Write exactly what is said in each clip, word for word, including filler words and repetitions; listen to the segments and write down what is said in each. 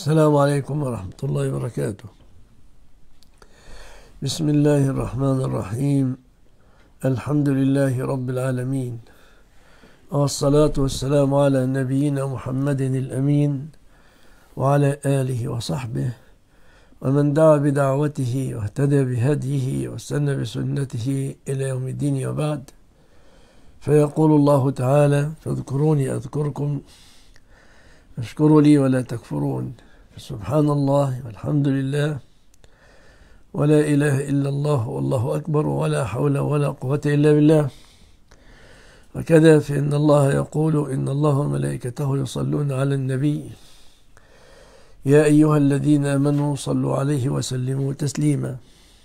السلام عليكم ورحمة الله وبركاته. بسم الله الرحمن الرحيم. الحمد لله رب العالمين، والصلاة والسلام على نبينا محمد الأمين وعلى آله وصحبه ومن دعا بدعوته واهتدى بهديه واستنى بسنته إلى يوم الدين، وبعد. فيقول الله تعالى: فاذكروني أذكركم اشكروا لي ولا تكفرون. سبحان الله والحمد لله ولا إله إلا الله والله أكبر ولا حول ولا قوة إلا بالله. وكذا فإن الله يقول: إن الله وملائكته يصلون على النبي يا أيها الذين آمنوا صلوا عليه وسلموا تسليما.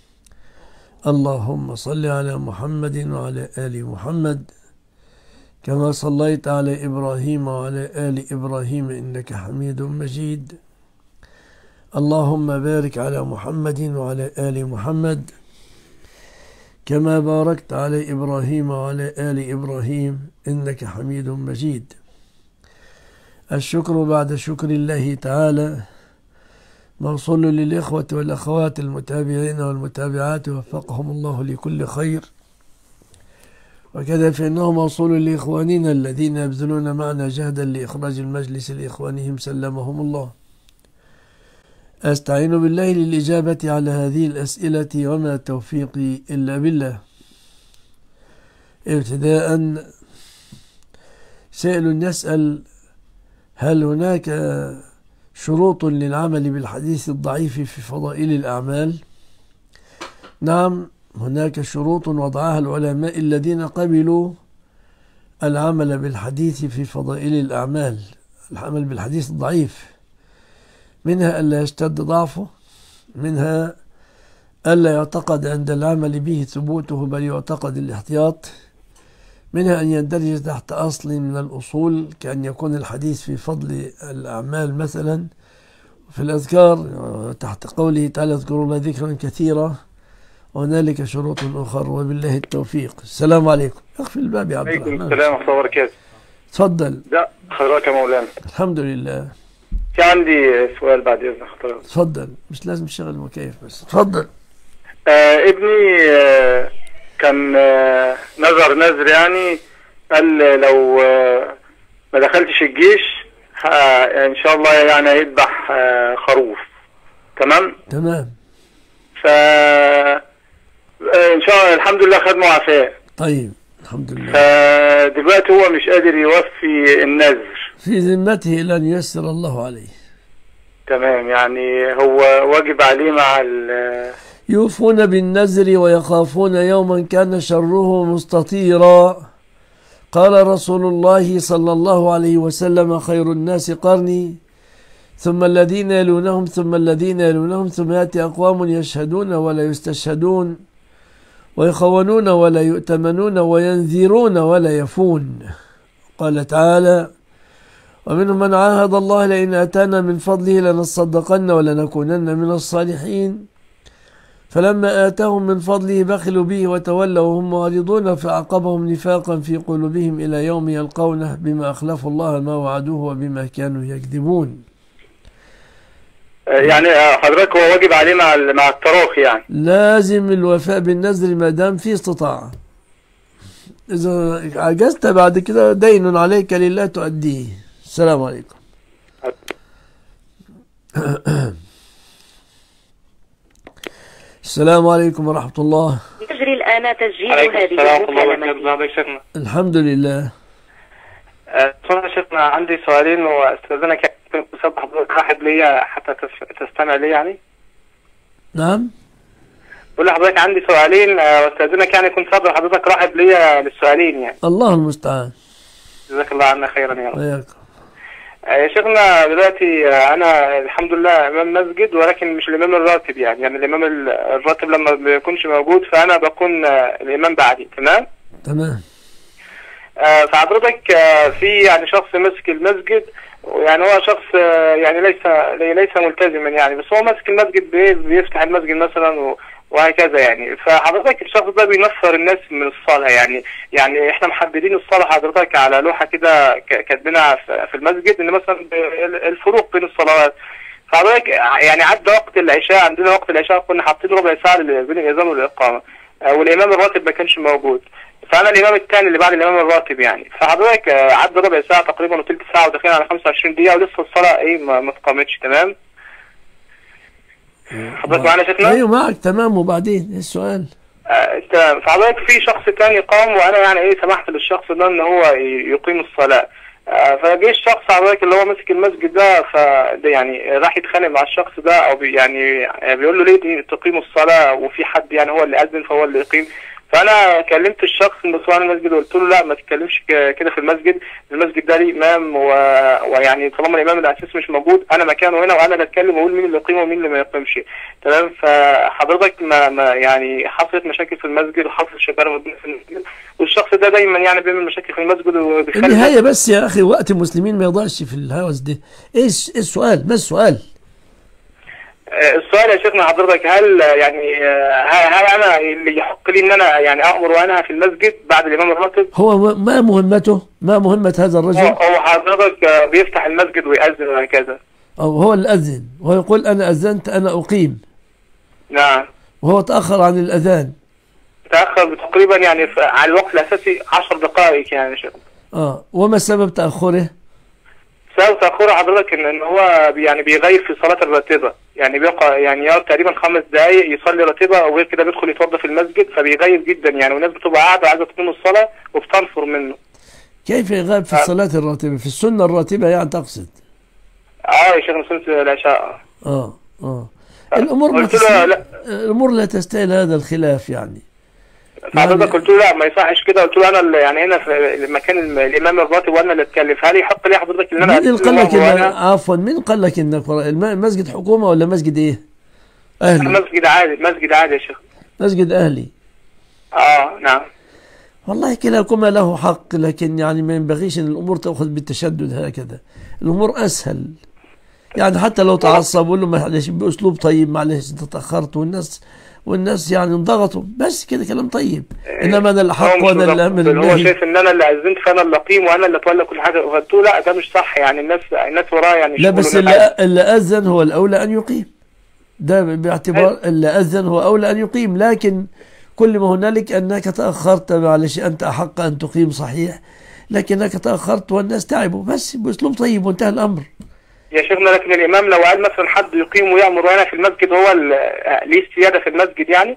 اللهم صل على محمد وعلى آل محمد كما صليت على إبراهيم وعلى آل إبراهيم إنك حميد مجيد. اللهم بارك على محمد وعلى آل محمد كما باركت على إبراهيم وعلى آل إبراهيم إنك حميد مجيد. الشكر بعد شكر الله تعالى موصول للإخوة والأخوات المتابعين والمتابعات، وفقهم الله لكل خير. وكذا فإنه موصول لإخواننا الذين يبذلون معنا جهدا لإخراج المجلس لإخوانهم سلمهم الله. أستعين بالله للإجابة على هذه الأسئلة وما توفيقي إلا بالله. ابتداء، سائل يسأل: هل هناك شروط للعمل بالحديث الضعيف في فضائل الأعمال؟ نعم، هناك شروط وضعها العلماء الذين قبلوا العمل بالحديث في فضائل الأعمال، العمل بالحديث الضعيف. منها ألا يشتد ضعفه، منها ألا يعتقد عند العمل به ثبوته بل يعتقد الاحتياط، منها أن يندرج تحت أصل من الأصول كأن يكون الحديث في فضل الأعمال مثلا في الأذكار تحت قوله تعالى: اذكروا الله ذكرا كثيرا. وهنالك شروط أخرى، وبالله التوفيق. السلام عليكم. اخفي الباب يا عبد الرحمن. عليكم السلام ورحمة الله وبركاته. تفضل. لا حضرتك يا مولانا. الحمد لله. في عندي سؤال بعد إذن حضرتك. تفضل، مش لازم تشغل المكيف بس. تفضل. آه ابني آه كان آه نذر نذر يعني، قال لو آه ما دخلتش الجيش آه إن شاء الله يعني هيذبح آه خروف. تمام؟ تمام. ف ان شاء الله الحمد لله خد معافاه. طيب الحمد لله. فدلوقتي هو مش قادر يوفي النذر. في ذمته لن ييسر الله عليه. تمام، يعني هو واجب عليه مع ال يوفون بالنذر ويخافون يوما كان شره مستطيرا. قال رسول الله صلى الله عليه وسلم: خير الناس قرني ثم الذين يلونهم ثم الذين يلونهم ثم يأتي أقوام يشهدون ولا يستشهدون ويخونون ولا يؤتمنون وينذرون ولا يفون. قال تعالى: ومنهم من عاهد الله لئن أتانا من فضله لنصدقن ولنكونن من الصالحين فلما آتاهم من فضله بخلوا به وتولوا وهم معرضون فأعقبهم نفاقا في قلوبهم إلى يوم يلقونه بما أخلفوا الله ما وعدوه وبما كانوا يكذبون. يعني حضرتك هو واجب عليه مع مع التراخي، يعني لازم الوفاء بالنذر ما دام في استطاعة. إذا عجزت بعد كده دين عليك لله تؤديه. السلام عليكم. السلام عليكم ورحمة الله. يجري الآن تسجيل هذه المكالمة. الحمد لله. أنا شيخنا عندي سؤالين واستاذنك أسبح حضرتك واحد ليا حتى تستمع لي يعني. نعم. بقول لحضرتك عندي سؤالين واستاذنك يعني كنت صبر حضرتك راحب ليا للسؤالين يعني. الله المستعان. جزاك الله عنا خيرا يا رب. وياكم. يا شيخنا دلوقتي انا الحمد لله امام مسجد ولكن مش الامام الراتب يعني، يعني الامام الراتب لما ما بيكونش موجود فانا بكون الامام بعدي. تمام؟ تمام. فحضرتك في يعني شخص ماسك المسجد، يعني هو شخص يعني ليس ليس ملتزما يعني، بس هو ماسك المسجد بيفتح المسجد مثلا وهكذا يعني. فحضرتك الشخص ده بينفر الناس من الصلاة يعني، يعني احنا محددين الصلاة حضرتك على لوحة كده كاتبينها في المسجد ان مثلا الفروق بين الصلوات. فحضرتك يعني عدى وقت العشاء، عندنا وقت العشاء كنا حاطين ربع ساعه بين الاذان والاقامه، والامام الراتب ما كانش موجود، فانا الامام الثاني اللي بعد الامام الراتب يعني، فحضرتك عدى ربع ساعه تقريبا وثلث ساعه وداخلين على خمسة وعشرين دقيقه ولسه الصلاه ايه ما اتقامتش. تمام حضرتك معانا شيخنا؟ ايوه معك تمام. وبعدين ايه السؤال؟ تمام. آه فحضرتك في شخص ثاني قام وانا يعني ايه سمحت للشخص ده ان هو يقيم الصلاه، آه فجه الشخص حضرتك اللي هو ماسك المسجد ده، فده يعني راح يتخانق مع الشخص ده او بي يعني بيقول له ليه تقيم الصلاه وفي حد يعني هو اللي اذن فهو اللي يقيم. فانا كلمت الشخص المسؤول عن المسجد وقلت له لا ما تتكلمش كده في المسجد، المسجد ده ليه امام و... ويعني طالما الامام الاساسي مش موجود انا مكانه هنا وانا اللي اتكلم واقول مين اللي يقيم ومين اللي ما يقيمش. تمام. فحضرتك ما, ما يعني حصلت مشاكل في المسجد وحصلت شجره في المسجد، والشخص ده دايما يعني بيعمل مشاكل في المسجد وبيخلي النهايه بس يا اخي وقت المسلمين ما يضيعش في الهوس ده. ايه السؤال؟ ما السؤال؟ السؤال يا شيخنا حضرتك هل يعني هل انا اللي يحق لي ان انا يعني امر وانهى في المسجد بعد الامام الراتب؟ هو ما مهمته؟ ما مهمة هذا الرجل؟ هو حضرتك بيفتح المسجد ويأذن وهكذا. أو هو الأذن وهو يقول أنا أذنت أنا أقيم. نعم. وهو تأخر عن الأذان. تأخر تقريبا يعني على الوقت الأساسي عشر دقائق يعني يا شيخ. اه وما سبب تأخره؟ سبب تأخره حضرتك ان ان هو يعني بيغير في صلاة الراتبة، يعني بيقع يعني يقعد تقريبا خمس دقايق يصلي راتبة وغير كده بيدخل يتوضى في المسجد فبيغير جدا يعني، والناس بتبقى قاعدة عايزة تقيم الصلاة وبتنفر منه. كيف يغيب في الصلاة الراتبة؟ في السنة الراتبة يعني تقصد؟ اه يا شيخ سنة العشاء. اه اه الأمور ما تستاهل، الأمور لا تستاهل هذا الخلاف يعني. فحضرتك قلت له لا ما يصحش كده، قلت له انا اللي يعني هنا في مكان الامام الراتب وانا اللي اتكلم، هل يحق لي حضرتك ان انا مين قال لك ان عفوا مين قال لك انك المسجد حكومه ولا مسجد ايه؟ اهلي. مسجد عادي، مسجد عادي يا شيخ. مسجد اهلي. اه نعم. والله كلاكما له حق، لكن يعني ما ينبغيش ان الامور تاخذ بالتشدد هكذا، الامور اسهل. يعني حتى لو تعصب قول له معلش باسلوب طيب، معلش انت تاخرت والناس والناس يعني انضغطوا، بس كده كلام طيب. انما انا الحق وانا اللي امر. هو شايف ان انا اللي اذنت فانا اللي اقيم وانا اللي اتولى كل حاجه، قلت له لا ده مش صح يعني، الناس الناس ورايا يعني. لا بس اللي, اللي اذن هو الاولى ان يقيم، ده باعتبار اللي اذن هو اولى ان يقيم، لكن كل ما هنالك انك تاخرت معلش انت احق ان تقيم صحيح، لكنك تاخرت والناس تعبوا، بس باسلوب طيب وانتهى الامر. يا شيخنا لكن الامام لو قال مثلا حد يقيم ويامر وانا في المسجد هو ليه السياده في المسجد يعني؟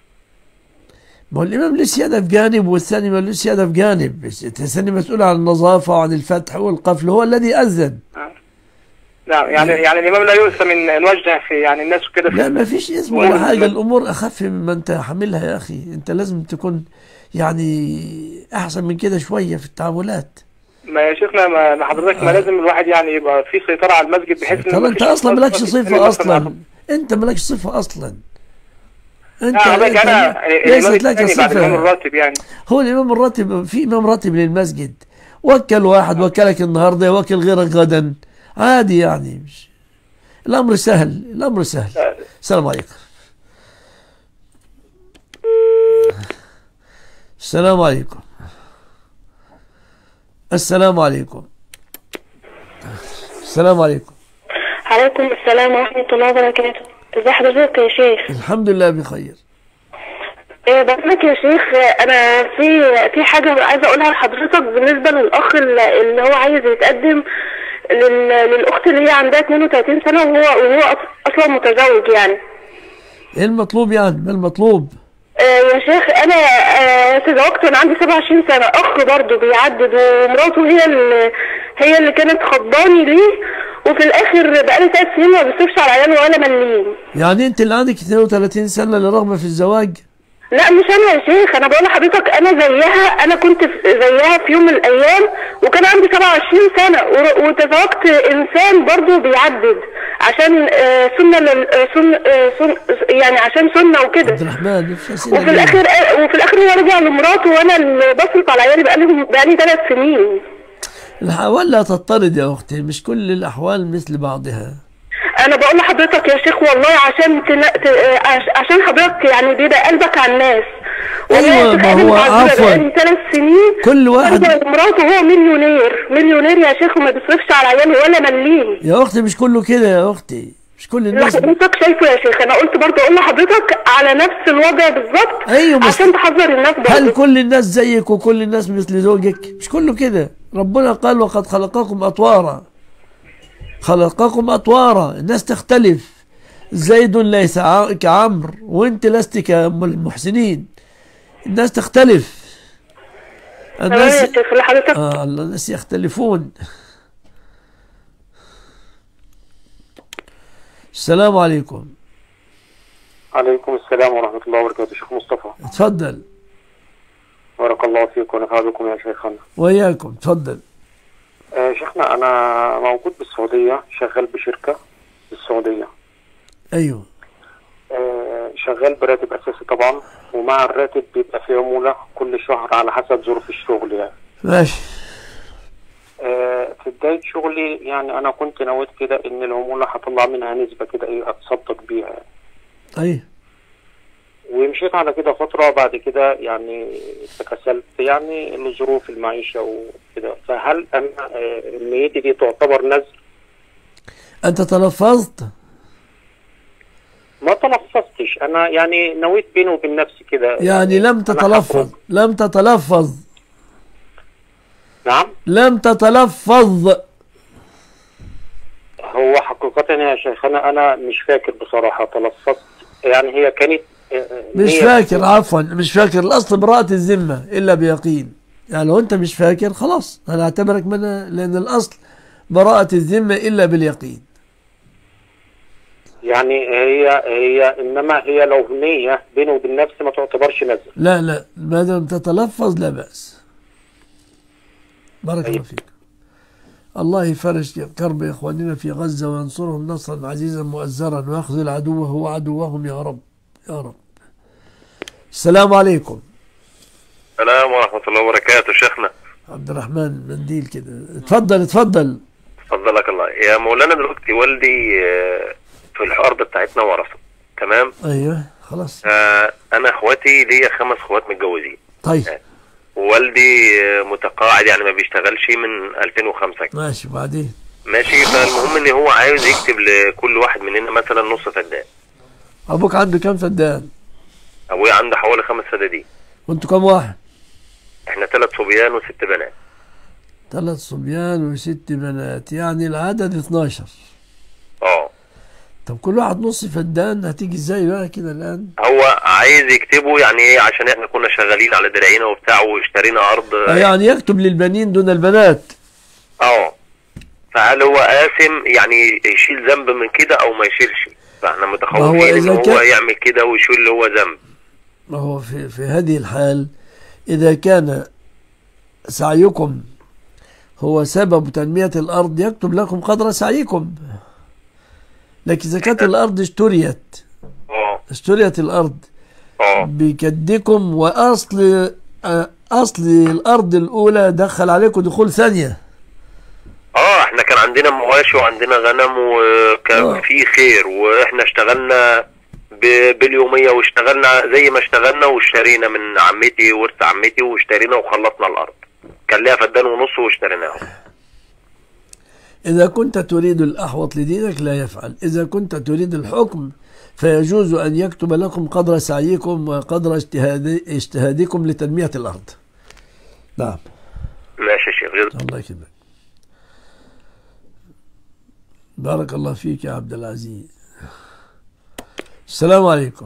ما هو الامام له سياده في جانب والثاني ما له سياده في جانب، الثاني مسؤول عن النظافه وعن الفتح والقفل، هو الذي اذن. آه. نعم يعني يعني الامام لا يؤثم ان نوجه في يعني الناس وكده. لا ما فيش اسم ولا حاجه، الامور اخف مما انت حاملها يا اخي، انت لازم تكون يعني احسن من كده شويه في التعاملات. ما يا شيخنا ما حضرتك آه. ما لازم الواحد يعني يبقى في سيطره على المسجد بحيث ان انت اصلا مالكش صفه اصلا، انت مالكش صفه اصلا. انت انا ليست لك صفه الراتب يعني. هو الامام الراتب في امام راتب للمسجد، وكل واحد وكلك النهارده يوكل غيرك غدا عادي يعني، مش الامر سهل، الامر سهل. السلام عليكم. السلام عليكم. السلام عليكم. السلام عليكم. عليكم السلام ورحمة الله وبركاته. ازي حضرتك يا شيخ؟ الحمد لله بخير. ايه بقولك يا شيخ، انا في في حاجة عايزة اقولها لحضرتك بالنسبة للاخ اللي هو عايز يتقدم للاخت اللي هي عندها اثنين وثلاثين سنة وهو وهو اصلا متزوج يعني. ايه المطلوب يعني؟ ما المطلوب؟ آه يا شيخ انا آه تزوجت وانا عندي سبعة وعشرين سنة، اخ برضه بيعدد ومراته هي اللي هي اللي كانت خضاني ليه، وفي الاخر بقالي ثلاث سنين ما بيصرفش على عياله ولا مليم. يعني انت اللي عندك اثنين وثلاثين سنة اللي رغبة في الزواج؟ لا مش انا يا شيخ، انا بقول لحضرتك انا زيها، انا كنت زيها في يوم من الايام وكان عندي سبعة وعشرين سنة وتزوجت انسان برضه بيعدد عشان آه سنة سن سن يعني عشان سنة وكده. عبد الرحمن وفي الاخر وفي الاخر هو رجع لمراته وانا اللي بصرف على عيالي بقالي بقالي ثلاث سنين. الأحوال لا تضطرد يا أختي، مش كل الأحوال مثل بعضها. أنا بقول لحضرتك يا شيخ والله عشان تن... ت... عشان حضرتك يعني بيبقى قلبك على الناس. أيوة ما هو عفوا ثلاث سنين كل واحد مراته هو مليونير، مليونير يا شيخ وما بيصرفش على عياله ولا مليم. يا أختي مش كله كده يا أختي، مش كل اللي الناس. حضرتك شايفه يا شيخ انا قلت برضه اقول لحضرتك على نفس الوضع بالظبط. أيوة بس عشان تحذر الناس برضه. هل كل الناس زيك وكل الناس مثل زوجك؟ مش كله كده. ربنا قال وقد خلقكم أطوارا، خلقكم أطوارا. الناس تختلف. زيد ليس كعمرو وانت لست كالمحسنين. الناس تختلف. الناس تمام يا شيخ اللي حضرتك. آه الناس يختلفون. السلام عليكم. عليكم السلام ورحمة الله وبركاته. شيخ مصطفى اتفضل. بارك الله فيك ونفع بكم يا شيخنا. وإياكم. اتفضل. آه شيخنا أنا موجود بالسعودية، شغال بشركة في السعودية. أيوه. آه شغال براتب أساسي طبعا، ومع الراتب بيبقى فيه عمولة كل شهر على حسب ظروف الشغل يعني. ماشي. آه في بداية شغلي يعني أنا كنت نويت كده إن العمولة هطلع منها نسبة كده إيه أتصدق بيها يعني. أيوه. ومشيت على كده فترة، بعد كده يعني تكسلت يعني لظروف المعيشة وكده. فهل أنا آه نيتي دي تعتبر نذر؟ أنت تلفظت؟ ما تلفظتش أنا، يعني نويت بيني وبين نفسي كده. يعني لم تتلفظ. لم تتلفظ. نعم. لم تتلفظ. هو حقيقة يا شيخنا أنا مش فاكر بصراحة تلفظت، يعني هي كانت مش فاكر. عفوا مش فاكر. الأصل براءة الذمة إلا بيقين. يعني لو أنت مش فاكر خلاص أنا أعتبرك منها، لأن الأصل براءة الذمة إلا باليقين. يعني هي هي إنما هي لو نية بيني وبين نفسي ما تعتبرش نذر. لا لا ما دام تتلفظ لا بأس. بارك الله فيك. الله يفرج كرب إخواننا في غزة وينصرهم نصرا عزيزا مؤزرا ويخذل عدوه هو عدوهم يا رب يا رب. السلام عليكم. السلام ورحمة الله وبركاته. شيخنا عبد الرحمن منديل كده. اتفضل اتفضل. فضلك الله يا مولانا. دلوقتي والدي في الأرض بتاعتنا ورثه. تمام. ايوه خلاص. آه انا اخواتي ليا خمس اخوات متجوزين. طيب. آه. ووالدي متقاعد يعني ما بيشتغلش من ألفين وخمسة. ماشي بعدين. ماشي. فالمهم ان هو عايز يكتب لكل واحد مننا مثلا نص فدان. ابوك عنده كام فدان؟ ابويا عنده حوالي خمس فدادين. وانتوا كام واحد؟ احنا ثلاث صبيان وست بنات. ثلاث صبيان وست بنات، يعني العدد اتناشر. اه. طب كل واحد نص فدان هتيجي ازاي بقى كده الان؟ هو عايز يكتبه يعني ايه، عشان احنا كنا شغالين على دراعينا وبتاع واشترينا ارض. آه يعني يكتب للبنين دون البنات. اه. فهل هو قاسم يعني يشيل ذنب من كده او ما يشيلش؟ فاحنا متخوفين ان هو كان... يعمل كده ويشيل اللي هو ذنب. ما هو في في هذه الحال اذا كان سعيكم هو سبب تنمية الارض يكتب لكم قدر سعيكم. لكن إذا كانت الأرض اشتريت اه اشتريت الأرض اه بكدكم، وأصل أصل الأرض الأولى دخل عليكم دخول ثانية. اه احنا كان عندنا مواشي وعندنا غنم وكان آه. في خير، واحنا اشتغلنا باليومية واشتغلنا زي ما اشتغلنا واشترينا من عمتي ورث عمتي واشترينا وخلصنا الأرض. كان ليها فدان ونص واشتريناها. إذا كنت تريد الأحوط لدينك لا يفعل. إذا كنت تريد الحكم فيجوز أن يكتب لكم قدر سعيكم وقدر اجتهاد اجتهادكم لتنمية الأرض. نعم. ماشي يا شيخ. الله يكرمك. بارك الله فيك يا عبد العزيز. السلام عليكم.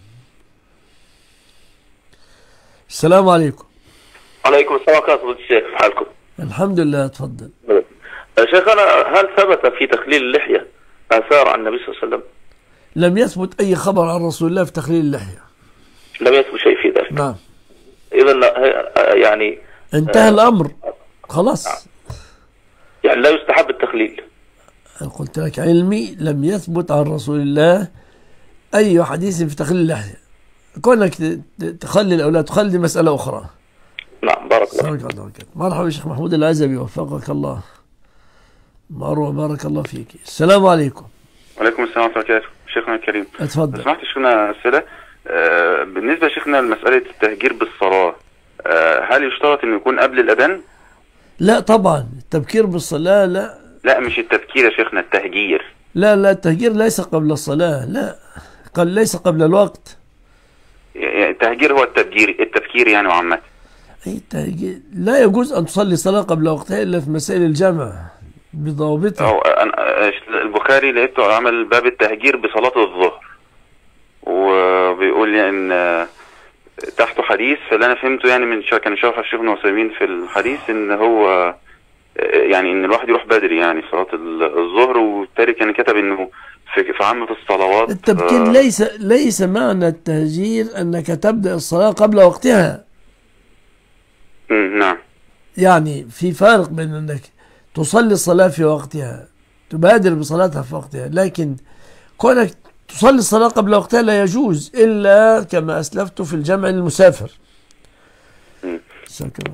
السلام عليكم. عليكم السلام ورحمة الله. الشيخ كيف حالكم؟ الحمد لله. تفضل. شيخنا هل ثبت في تخليل اللحية آثار عن النبي صلى الله عليه وسلم؟ لم يثبت أي خبر عن رسول الله في تخليل اللحية. لم يثبت شيء في ذلك. نعم. إذا يعني انتهى الأمر خلاص. يعني لا يستحب التخليل. قلت لك علمي لم يثبت عن رسول الله أي حديث في تخليل اللحية. كونك تخلي الأولاد تخلي مسألة أخرى. نعم. بارك الله فيك. مرحبا يا شيخ محمود العزبي وفقك الله. مروة بارك الله فيك. السلام عليكم. وعليكم السلام ورحمة الله وبركاته. شيخنا الكريم اتفضل. سمحت شيخنا أسئلة. آه بالنسبة شيخنا لمسألة التهجير بالصلاة، آه هل يشترط انه يكون قبل الأذان؟ لا طبعا. التبكير بالصلاة لا لا مش التبكير يا شيخنا، التهجير. لا لا التهجير ليس قبل الصلاة، لا قال ليس قبل الوقت. يعني التهجير هو التفكير التفكير يعني وعامة. أي التهجير لا يجوز أن تصلي صلاة قبل وقتها إلا في مسائل الجمع بضوابطها. أو أنا البخاري لقيته عمل باب التهجير بصلاة الظهر، وبيقول يعني ان تحته حديث، فاللي انا فهمته يعني من شا كان شرح الشيخ ابن عثيمين في الحديث ان هو يعني ان الواحد يروح بدري يعني صلاة الظهر، وبالتالي كان كتب انه في, في عامة الصلوات التبكير. آه ليس ليس معنى التهجير انك تبدأ الصلاة قبل وقتها. نعم. يعني في فارق بين انك تصلي الصلاة في وقتها، تبادر بصلاتها في وقتها، لكن كونك تصلي الصلاة قبل وقتها لا يجوز إلا كما أسلفت في الجمع المسافر. شكرا.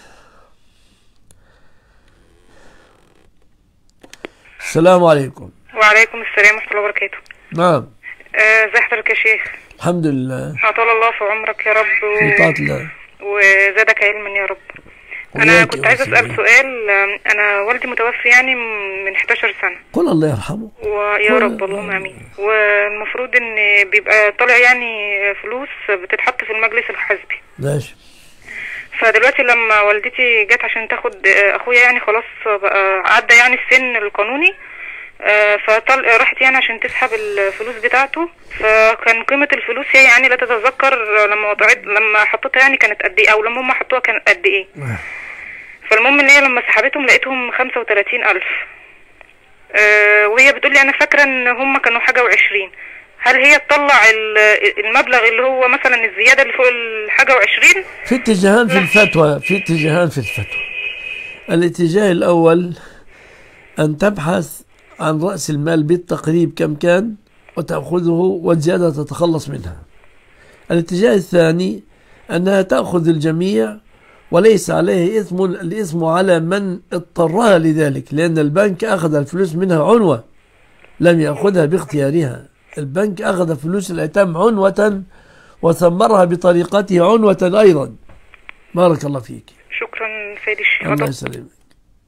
السلام عليكم. وعليكم السلام ورحمة الله وبركاته. نعم. ازي حضرتك يا شيخ؟ الحمد لله. أطال الله في عمرك يا رب و... في طاعة الله وزادك علما يا رب. أنا كنت عايز أسأل سؤال. أنا والدي متوفي يعني من احداشر سنة. قل الله يرحمه. ويا رب اللهم آمين. والمفروض إن بيبقى طالع يعني فلوس بتتحط في المجلس الحزبي. ماشي. فدلوقتي لما والدتي جت عشان تاخد أخويا يعني خلاص بقى عدى يعني السن القانوني، فطل راحت يعني عشان تسحب الفلوس بتاعته، فكان قيمة الفلوس هي يعني لا تتذكر لما وضعت لما حطيتها يعني كانت قد ايه، او لما هم حطوها كانت قد ايه. فالمهم ان هي لما سحبتهم لقيتهم خمسة وتلاتين الف. أه وهي بتقول لي انا فاكرة ان هم كانوا حاجة وعشرين. هل هي تطلع المبلغ اللي هو مثلا الزيادة اللي فوق الحاجة وعشرين؟ في اتجاهان في الفتوى، في اتجاهان في الفتوى. الاتجاه الاول ان تبحث عن رأس المال بالتقريب كم كان وتأخذه والزيادة تتخلص منها. الاتجاه الثاني أنها تأخذ الجميع وليس عليه إثم، الإثم على من اضطرها لذلك، لأن البنك أخذ الفلوس منها عنوة لم يأخذها باختيارها. البنك أخذ فلوس الأيتام عنوة وثمرها بطريقته عنوة أيضا. بارك الله فيك. شكرا سيدي الشيخ. الله يسلمك.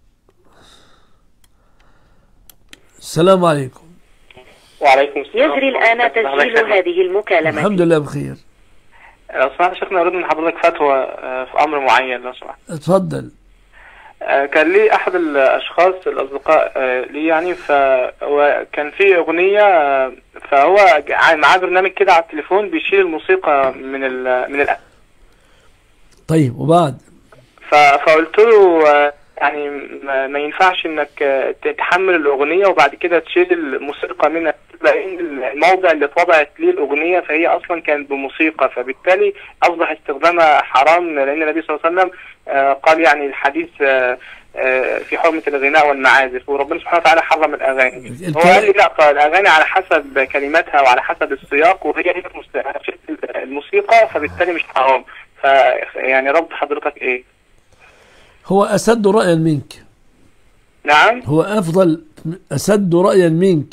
السلام عليكم. وعليكم السلام. يجري الآن تسجيل هذه المكالمة. الحمد لله بخير. لو سمحت شيخنا أريد من حضرتك فتوى في أمر معين لو سمحت. اتفضل. كان لي أحد الأشخاص الأصدقاء لي يعني، فكان في أغنية فهو معاه برنامج كده على التليفون بيشيل الموسيقى من ال من ال طيب وبعد؟ فقلت له يعني ما ينفعش انك تحمل الاغنيه وبعد كده تشيل الموسيقى منها، لان الموضع اللي طبعت ليه الاغنيه فهي اصلا كانت بموسيقى، فبالتالي اصبح استخدامها حرام، لان النبي صلى الله عليه وسلم قال يعني الحديث في حرمه الغناء والمعازف، وربنا سبحانه وتعالى حرم الاغاني. هو قال لي لا، الاغاني على حسب كلماتها وعلى حسب السياق، وهي هي الموسيقى فبالتالي مش حرام. فيعني رد حضرتك ايه؟ هو أسد رأيا منك. نعم. هو أفضل أسد رأيا منك.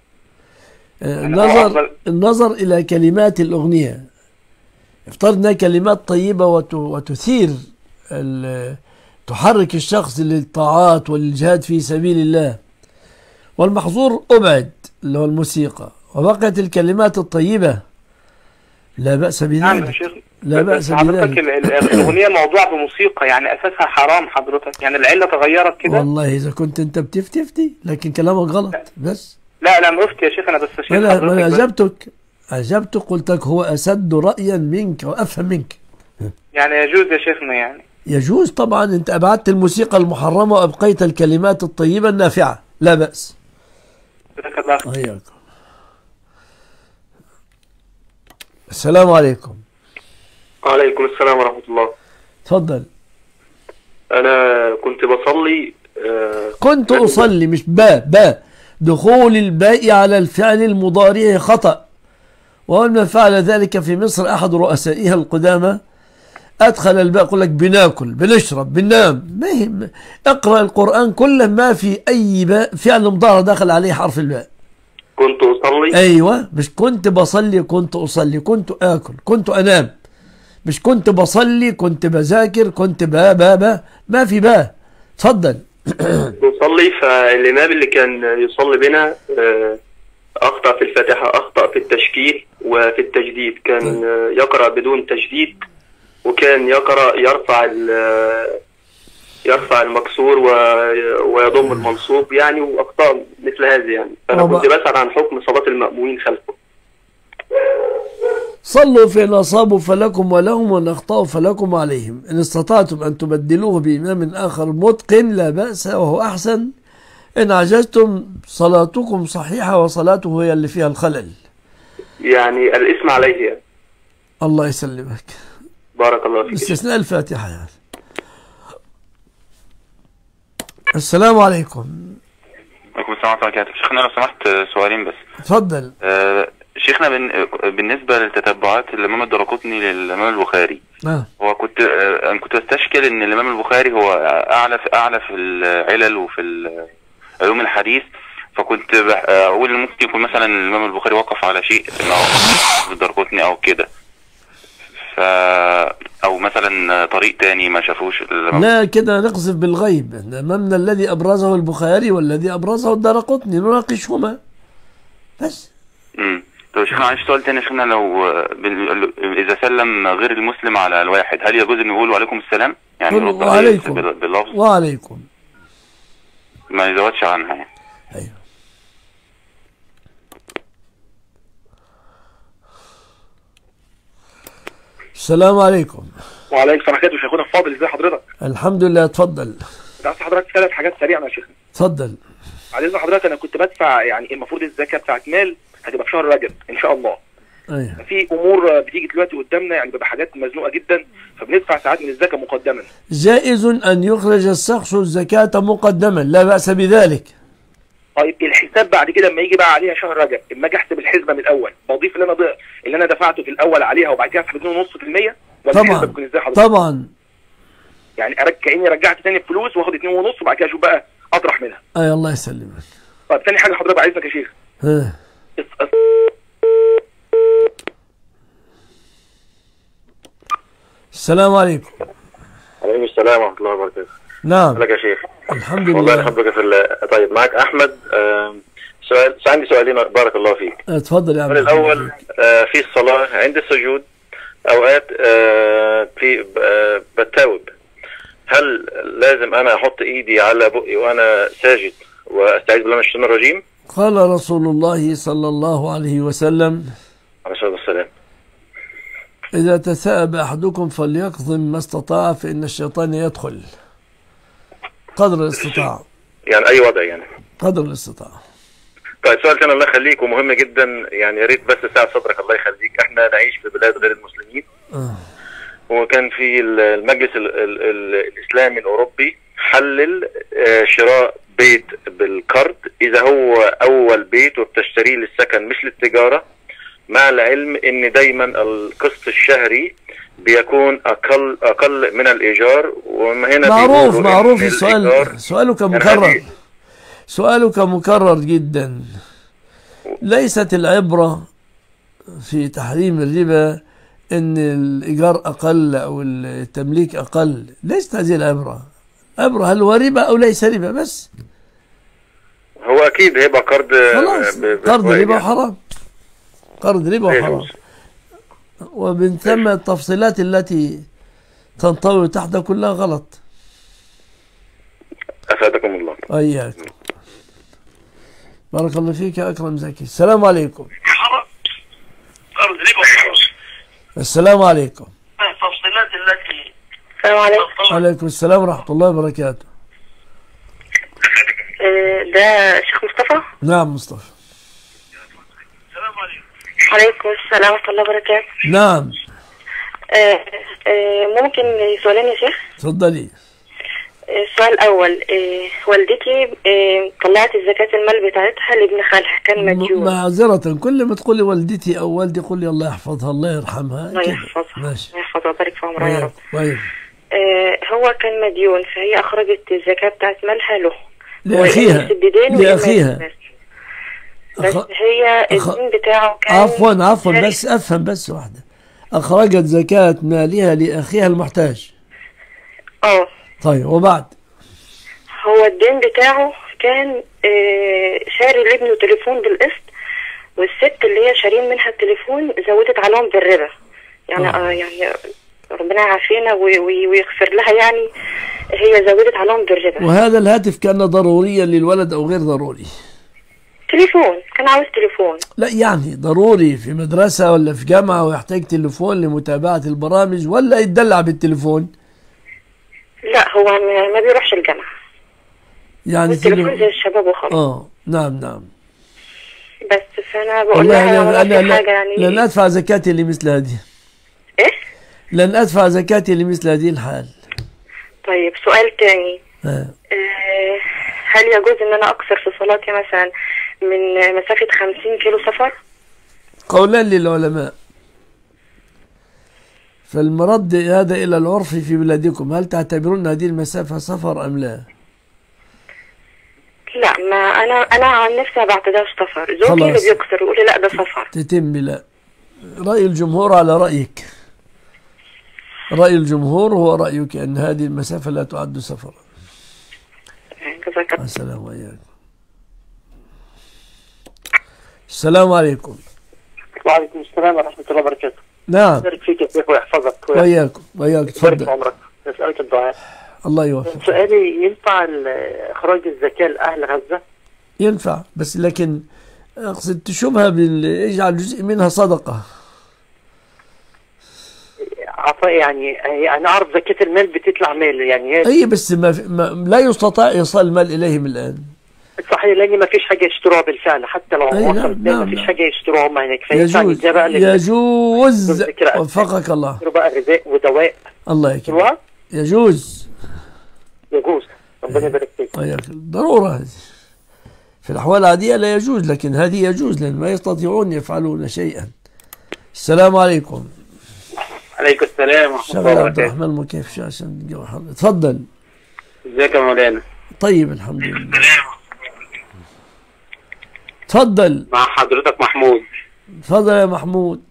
النظر النظر إلى كلمات الأغنية. افترضنا كلمات طيبة وتثير تحرك الشخص للطاعات والجهاد في سبيل الله، والمحظور أبعد اللي هو الموسيقى، وبقيت الكلمات الطيبة لا بأس بذلك. نعم يا شيخ. لا بأس حضرتك الأغنية موضوع بموسيقى يعني أساسها حرام حضرتك، يعني العلة تغيرت كده. والله إذا كنت أنت بتفتي لكن كلامك غلط بس. لا لا مفتي يا شيخ، أنا بس شيخ أنا أنا أجبتك أجبتك قلت لك هو أسد رأيا منك وأفهم منك. يعني يجوز يا شيخنا يعني؟ يجوز طبعا. أنت أبعدت الموسيقى المحرمة وأبقيت الكلمات الطيبة النافعة، لا بأس. جزاك الله خير. حياكم. السلام عليكم. وعليكم السلام ورحمة الله. تفضل. أنا كنت بصلي آه كنت أصلي مش باء باء دخول الباء على الفعل المضارع خطأ، وأول فعل ذلك في مصر أحد رؤسائها القدامى أدخل الباء، يقول لك بناكل بنشرب بننام، ما يهم. اقرأ القرآن كله ما في أي باء فعل مضارع دخل عليه حرف الباء. كنت أصلي. أيوة، مش كنت بصلي كنت أصلي، كنت آكل كنت أنام، مش كنت بصلي كنت بذاكر كنت با با با ما في با. تفضل. بنصلي، فالإمام اللي كان يصلي بنا أخطأ في الفاتحة، أخطأ في التشكيل وفي التجديد، كان يقرأ بدون تجديد، وكان يقرأ يرفع يرفع المكسور ويضم المنصوب يعني، وأخطاء مثل هذه يعني. فأنا كنت بسأل عن حكم صلاة المأمومين خلفه. صلوا فإن أصابوا فلكم ولهم، وإن أخطأوا فلكم عليهم. إن استطعتم أن تبدلوه بإمام آخر متقن لا بأس وهو أحسن. إن عجزتم صلاتكم صحيحة وصلاته هي اللي فيها الخلل. يعني الاسم عليه يعني. الله يسلمك. بارك الله فيك. باستثناء الفاتحة يعني. السلام عليكم. وعليكم السلام ورحمة الله وبركاته. شيخنا لو سمحت سؤالين بس. اتفضل. آه شيخنا بالنسبة للتتبعات الإمام الدارقطني للإمام البخاري، آه. هو كنت آه أنا كنت بستشكل إن الإمام البخاري هو أعلى في أعلى في العلل وفي علوم الحديث، فكنت أقول ممكن يكون مثلا الإمام البخاري وقف على شيء إنه في الدارقطني أو كده، ف أو مثلا طريق تاني ما شافوش. لا كده نقذف بالغيب. أمامنا الذي أبرزه البخاري والذي أبرزه الدارقطني، نناقشهما بس. امم طب شيخنا معلش سؤال تاني. شيخنا لو اذا سلم غير المسلم على الواحد، هل يجوز انه يقول وعليكم السلام؟ يعني يرد عليه باللفظ وعليكم، ما يزودش عنها يعني. ايوه. السلام عليكم. وعليكم السلام ورحمة الله. شيخنا الفاضل ازي حضرتك؟ الحمد لله. اتفضل. كنت عايز حضرتك ثلاث حاجات سريعه يا شيخنا. اتفضل. بعد اذن حضرتك، انا كنت بدفع يعني المفروض الزكاه بتاعت مال هتبقى في شهر رجب ان شاء الله. ايوه. في امور بتيجي دلوقتي قدامنا يعني بيبقى حاجات مزنوقه جدا، فبندفع ساعات من الزكاه مقدما. جائز ان يخرج الشخص الزكاه مقدما، لا باس بذلك. طيب الحساب بعد كده لما يجي بقى عليها شهر رجب، اما اجي احسب الحسبه من الاول بضيف اللي انا ضيع اللي انا دفعته في الاول عليها وبعد كده اسحب اتنين ونص في المية، ولا الحسبه بتكون ازاي حضرتك؟ طبعا. يعني ارجع كاني رجعت تاني الفلوس واخد اتنين ونص وبعد كده اشوف بقى اطرح منها. اي الله يسلمك. طيب ثاني حاجه حضرتك عايزك يا شيخ. ها. السلام عليكم. وعليكم السلام ورحمة الله وبركاته. نعم. ازيك يا شيخ؟ الحمد لله. والله الحمد في الله. طيب معك أحمد. آه سؤال عندي سؤالين بارك الله فيك. اتفضل يا عم. الأول آه في الصلاة عند السجود أوقات آه في آه بتاوب، هل لازم أنا أحط إيدي على بقي وأنا ساجد وأستعيذ بالله من الشيطان الرجيم؟ قال رسول الله صلى الله عليه وسلم عليه الصلاة والسلام: إذا تثاءب أحدكم فليقضم ما استطاع فإن الشيطان يدخل. قدر الاستطاعة. يعني أي وضع يعني. قدر الاستطاعة. طيب سؤال ثاني الله يخليك ومهم جدا، يعني يا ريت بس ساعة صدرك الله يخليك. احنا نعيش في بلاد غير المسلمين. آه. وكان في المجلس ال ال ال الإسلامي الأوروبي حلل آه شراء بيت بالقرض إذا هو أول بيت وبتشتريه للسكن مش للتجارة، مع العلم ان دايما القسط الشهري بيكون اقل اقل من الايجار. وهنا معروف معروف السؤال. سؤالك مكرر. سؤالك مكرر جدا. ليست العبرة في تحريم الربا ان الايجار اقل او التمليك اقل، ليست هذه العبرة. العبرة هل هو ربا او ليس ربا بس. هو اكيد هيبقى قرض. خلاص قرض ربا وحرام. قرض ربا وحرام. ومن ثم التفصيلات التي تنطوي تحت كلها غلط. أفادكم الله. أياك. بارك الله فيك يا أكرم زكي. السلام عليكم. قرض ربا وحرام. السلام عليكم. التفصيلات التي السلام عليكم. وعليكم السلام ورحمة الله وبركاته. ده شيخ مصطفى؟ نعم مصطفى. عليكم السلام ورحمة الله وبركاته. نعم. آه آه ممكن سؤالين يا شيخ؟ اتفضلي. السؤال الأول، آه والدتي آه طلعت الزكاة المال بتاعتها لابن خالها كان مديون. معذرة، كل ما تقولي والدتي أو والدي قولي الله يحفظها الله يرحمها. الله يحفظها. ماشي. الله يحفظها ويبارك في عمرها يا رب. طيب. آه هو كان مديون فهي أخرجت الزكاة بتاعت مالها له. لأخيها. لأخيها. بس هي الدين بتاعه كان عفوا عفوا بس افهم بس واحده. اخرجت زكاة مالها لاخيها المحتاج. اه طيب وبعد؟ هو الدين بتاعه كان آه شاري لابنه تليفون بالقسط، والست اللي هي شارين منها التليفون زودت عليهم بالربا يعني. آه. آه يعني ربنا يعافينا ويغفر لها يعني، هي زودت عليهم بالربا. وهذا الهاتف كان ضروريا للولد او غير ضروري؟ تليفون، كان عاوز تليفون. لا يعني ضروري في مدرسة ولا في جامعة ويحتاج تليفون لمتابعة البرامج، ولا يتدلع بالتليفون؟ لا هو ما بيروحش الجامعة يعني التليفون زي الشباب وخلاص. اه نعم نعم. بس فانا بقول لها أنا أنا في حاجة يعني لن ادفع زكاتي لمثل هذه. ايه؟ لن ادفع زكاتي لمثل هذه الحال. طيب سؤال تاني. آه. آه هل يجوز ان انا اقصر في صلاتي مثلا من مسافة خمسين كيلو سفر؟ قولان للعلماء، فالمرد هذا إلى العرف في بلادكم، هل تعتبرون هذه المسافة سفر أم لا؟ لا ما أنا أنا عن نفسي ما بعتبرهاش سفر، زوجي اللي بيكسر يقول لي لا ده سفر. تتم لا. رأي الجمهور على رأيك. رأي الجمهور هو رأيك أن هذه المسافة لا تعد سفرا. جزاك الله. السلام عليكم. السلام عليكم. وعليكم السلام ورحمة الله وبركاته. نعم. يبارك فيك يا شيخ ويحفظك. وياكم وياك تفضل. يبارك في عمرك. نسألك الدعاء. الله يوفقك. سؤالي، ينفع إخراج الزكاة لأهل غزة؟ ينفع، بس لكن أقصد تشوبها بال اجعل جزء منها صدقة. عطاء يعني أنا أعرف زكاة المال بتطلع مال يعني هي أي بس ما, ما لا يستطاع إيصال المال إليهم الآن. صحيح، لأن ما فيش حاجة يشتروها بالفعل، حتى لو وصل نعم ما فيش حاجة يشتروها هم هناك. يجوز يجوز وفقك الله. يشتروا بقى غذاء ودواء. الله يكرمك. يجوز يجوز. ربنا يبارك فيك. ضرورة هذه. في الأحوال العادية لا يجوز، لكن هذه يجوز لأن ما يستطيعون يفعلون شيئا. السلام عليكم. عليكم السلام ورحمة الله وبركاته. عبد الرحمن مكيف عشان الجو حر. اتفضل. ازيك يا مولانا؟ طيب الحمد لله. اتفضل. مع حضرتك محمود. اتفضل يا محمود.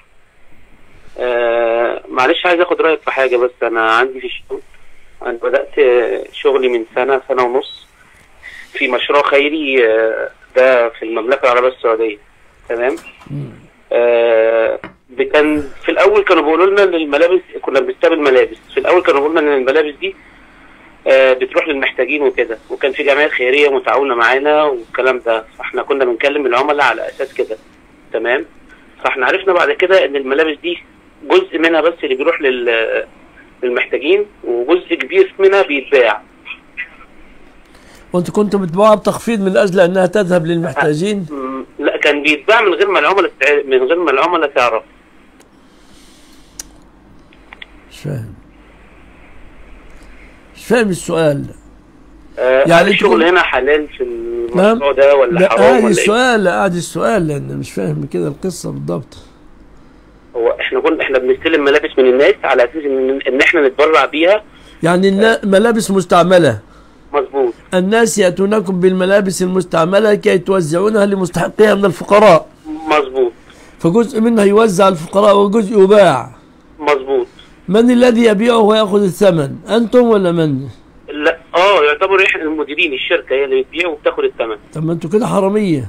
آه معلش عايز اخد رايك في حاجه، بس انا عندي في الشغل، انا بدات شغلي من سنه سنه ونص في مشروع خيري، آه ده في المملكه العربيه السعوديه. تمام. آه كان في الاول كانوا بيقولوا لنا ان الملابس، كنا بنستقبل ملابس، في الاول كانوا بيقولوا لنا ان الملابس دي آه بتروح للمحتاجين وكده، وكان في جمعيات خيريه متعاونه معانا والكلام ده، فاحنا كنا بنكلم العملاء على اساس كده. تمام. فاحنا عرفنا بعد كده ان الملابس دي جزء منها بس اللي بيروح لل للمحتاجين، وجزء كبير منها بيتباع. وانتوا كنتوا بتباعها بتخفيض من اجل انها تذهب للمحتاجين؟ لا كان بيتباع من غير ما العملاء من غير ما العملاء تعرف. مش فاهم. مش فاهم السؤال. آه يعني الشغل هنا حلال في المشروع ده ولا لا حرام ولا السؤال؟ لا قاعد السؤال لان مش فاهم كده القصه بالضبط. هو احنا كنا احنا بنستلم ملابس من الناس على اساس ان, إن احنا نتبرع بيها. يعني آه. ملابس مستعمله. مظبوط. الناس ياتونكم بالملابس المستعمله كي توزعونها لمستحقيها من الفقراء. مظبوط. فجزء منها يوزع الفقراء وجزء يباع. مظبوط. من الذي يبيعه وياخذ الثمن؟ انتم ولا من؟ لا اه يعتبر احنا المديرين، الشركه هي اللي بتبيع وبتاخد الثمن. طب ما انتوا كده حراميه.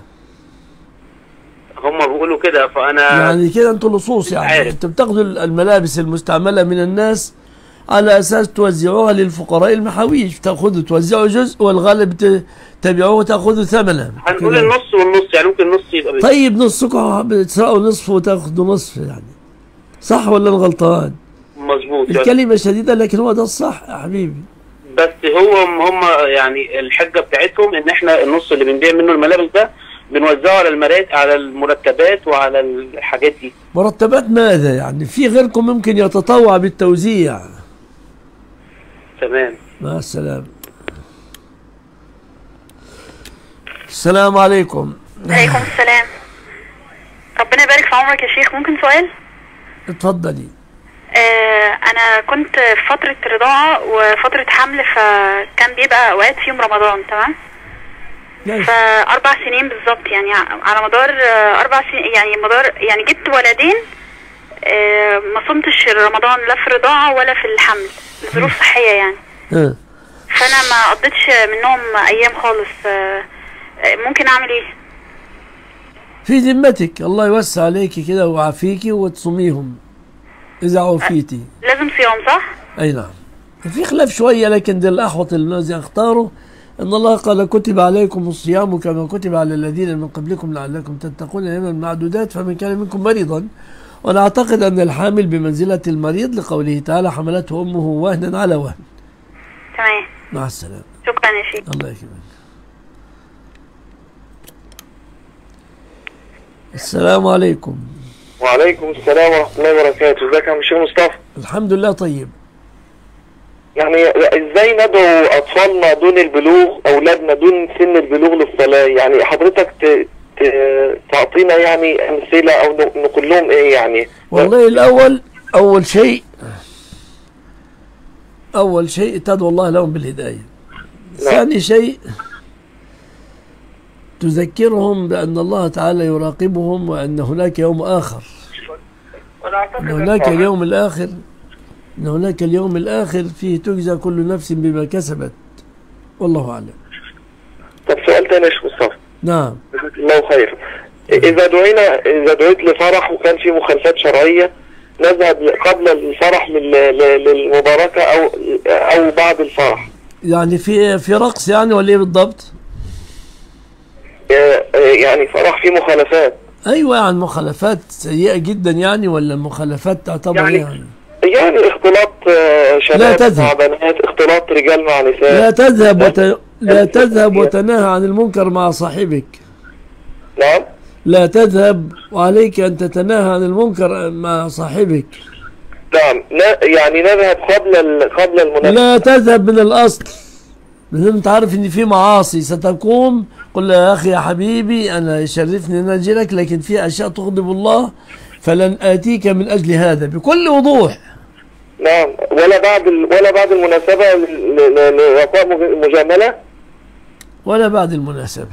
هم بيقولوا كده فانا يعني كده انتوا لصوص يعني. عارف. انتوا بتاخدوا الملابس المستعمله من الناس على اساس توزعوها للفقراء المحاويج، تاخذوا توزعوا جزء والغالب تبيعوه وتاخذوا ثمنه. هنقول النص والنص، يعني ممكن النص يبقى بيه. طيب نصكم بتسرقوا نصف وتاخذوا نصف يعني. صح ولا انا غلطان؟ مظبوط. الكلمه شديده لكن هو ده الصح يا حبيبي. بس هو هم يعني الحجه بتاعتهم ان احنا النص اللي بنبيع منه الملابس ده بنوزعه على المرات على المرتبات وعلى الحاجات دي. مرتبات ماذا يعني؟ في غيركم ممكن يتطوع بالتوزيع. تمام. مع السلامه. السلام عليكم. عليكم السلام. ربنا يبارك في عمرك يا شيخ، ممكن سؤال؟ اتفضلي. آه انا كنت في فترة رضاعة وفترة حمل، فكان بيبقى اوقات فيهم رمضان. تمام. فاربع سنين بالظبط، يعني على مدار اربع سنين، يعني مدار يعني جبت ولدين، آه ما صمتش رمضان لا في الرضاعة ولا في الحمل لظروف صحية يعني. اه فانا ما قضيتش منهم ايام خالص، آه، ممكن اعمل ايه؟ في ذمتك الله يوسع عليكي كده ويعافيكي وتصوميهم اذا عوفيتي. لازم صيام صح؟ اي نعم. في خلاف شويه لكن ده الاحوط الذي اختاره ان الله قال كتب عليكم الصيام كما كتب على الذين من قبلكم لعلكم تتقون اياما معدودات فمن كان منكم مريضا. وانا اعتقد ان الحامل بمنزله المريض لقوله تعالى حملته امه وهنا على وهن. تمام. مع السلامه. شكرا يا شيخ. الله يكرمك. السلام عليكم. وعليكم السلام ورحمة الله وبركاته. ازيك يا عم الشيخ مصطفى؟ الحمد لله طيب. يعني ازاي ندعو اطفالنا دون البلوغ، اولادنا دون سن البلوغ للصلاة؟ يعني حضرتك ت... ت... تعطينا يعني امثلة او نقول لهم ايه يعني؟ والله الاول اول شيء اول شيء تدعو الله لهم بالهداية. ثاني شيء تذكرهم بأن الله تعالى يراقبهم وأن هناك يوم آخر، أن هناك اليوم الآخر أن هناك اليوم الآخر فيه تجزى كل نفس بما كسبت، والله أعلم. طب سؤال تاني يا شيخ مصطفى. نعم. جزاك الله خير. إذا دعينا إذا دعيت لفرح وكان في مخالفات شرعية نذهب قبل الفرح للمباركة أو أو بعد الفرح؟ يعني في في رقص يعني ولا إيه بالضبط؟ يعني فرح فيه مخالفات. ايوه يعني مخالفات سيئه جدا يعني ولا مخالفات تعتبر يعني يعني, يعني اختلاط شباب مع بنات، اختلاط رجال مع نساء. لا تذهب وت... لا تذهب وتناهى عن المنكر مع صاحبك. نعم. لا تذهب وعليك ان تتناهى عن المنكر مع صاحبك. نعم. لا يعني نذهب قبل ال... قبل المناسبة. لا تذهب من الاصل. لازم انت عارف ان في معاصي ستقوم، قل يا اخي يا حبيبي انا يشرفني ان اجي لك لكن في اشياء تغضب الله فلن اتيك من اجل هذا بكل وضوح. نعم. ولا بعد ال... ولا بعد المناسبة لوقاء مجاملة؟ ولا بعد المناسبة.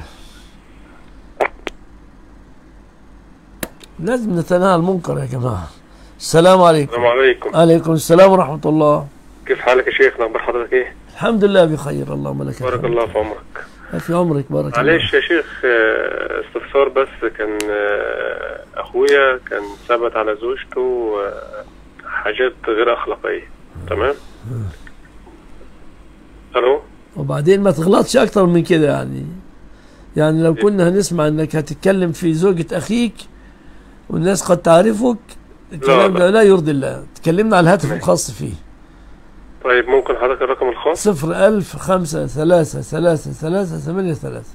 لازم نتناهى المنكر يا جماعة. السلام عليكم. السلام عليكم. عليكم السلام ورحمة الله. كيف حالك يا شيخ؟ اخبار حضرتك ايه؟ الحمد لله بخير اللهم لك الحمد. بارك الله في عمرك. في عمرك بارك الله. معلش يا شيخ استفسار بس، كان اخويا كان ثبت على زوجته حاجات غير اخلاقيه. تمام؟ الو؟ وبعدين ما تغلطش اكتر من كده يعني. يعني لو كنا هنسمع انك هتتكلم في زوجة اخيك والناس قد تعرفك الكلام ده لا يرضي الله. تكلمنا على الهاتف الخاص فيه. طيب ممكن حضرتك الرقم الخاص؟ صفر ألف خمسة ثلاثة ثلاثة ثلاثة ثمانية ثلاثة.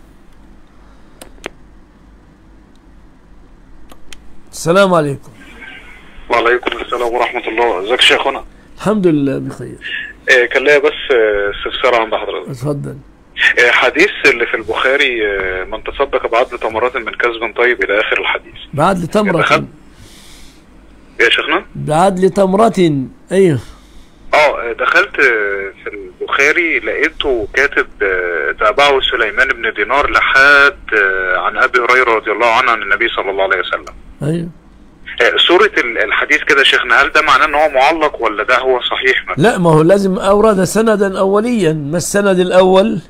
السلام عليكم. وعليكم السلام ورحمة الله. ازيك يا شيخنا؟ الحمد لله بخير. إيه كان ليا بس استفسار عند حضرتك. اتفضل. إيه حديث اللي في البخاري إيه من تصدق بعدل تمرات من كسب طيب إلى آخر الحديث. بعدل تمرة. إيه يا شيخنا؟ بعدل تمرة. ايوه. اه دخلت في البخاري لقيته كاتب تابعه سليمان بن دينار لحد عن ابي هريره رضي الله عنه عن النبي صلى الله عليه وسلم. ايوه. سورة الحديث كده يا شيخنا، هل ده معناه ان هو معلق ولا ده هو صحيح مثلا؟ لا ما هو لازم اورد سندا اوليا. ما السند الاول؟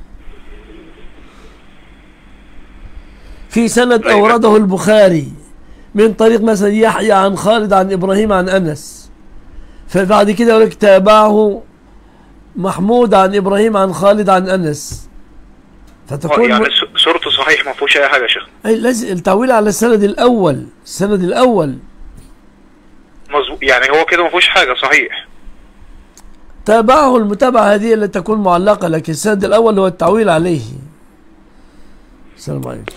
في سند اورده البخاري من طريق مثلا يحيى عن خالد عن ابراهيم عن انس، فبعد كده يقول لك تابعه محمود عن ابراهيم عن خالد عن انس، فتكون يعني صورته صحيح ما فيهوش اي حاجه يا شيخ. اي لازم التعويل على السند الاول. السند الاول مظبوط، يعني هو كده ما فيهوش حاجه صحيح. تابعه المتابعه هذه اللي تكون معلقه، لكن السند الاول هو التعويل عليه. السلام عليكم.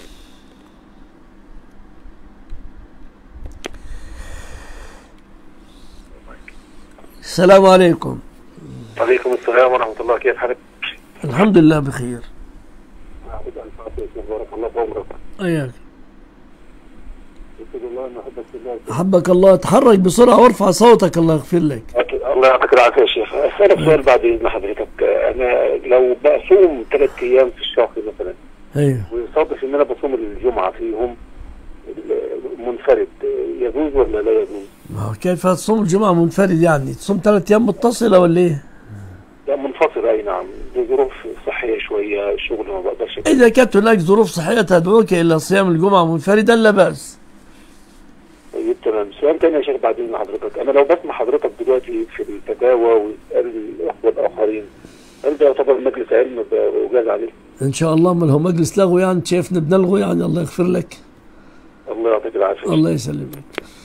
السلام عليكم. وعليكم السلام ورحمة الله. كيف حالك؟ الحمد لله بخير. بارك الله في عمرك. اياك. احبك الله. تحرك بسرعة وارفع صوتك الله يغفر لك. الله يعطيك العافية يا شيخ. اسألك سؤال بعد إذن حضرتك. أنا لو بصوم ثلاث أيام في الشهر مثلا. ايوه. ويصادف إن أنا بصوم الجمعة فيهم منفرد، يجوز ولا لا يجوز؟ ما هو كيف تصوم الجمعة منفرد يعني؟ تصوم ثلاث أيام متصلة ولا إيه؟ لا منفصل مصر. اي نعم، لظروف صحيه شويه، الشغل ما بقدرش. اذا كانت هناك ظروف صحيه تدعوك الى صيام الجمعه منفردا لا باس. طيب تمام. سؤال تاني يا شيخ بعدين لحضرتك، انا لو بسمع حضرتك دلوقتي في الفتاوى ويسال الاخوه الاخرين، هل ده يعتبر مجلس علم واجاز عليه؟ ان شاء الله. ما هو مجلس لغو يعني، شايفنا بنلغو يعني. الله يغفر لك. الله يعطيك العافيه. الله يسلمك.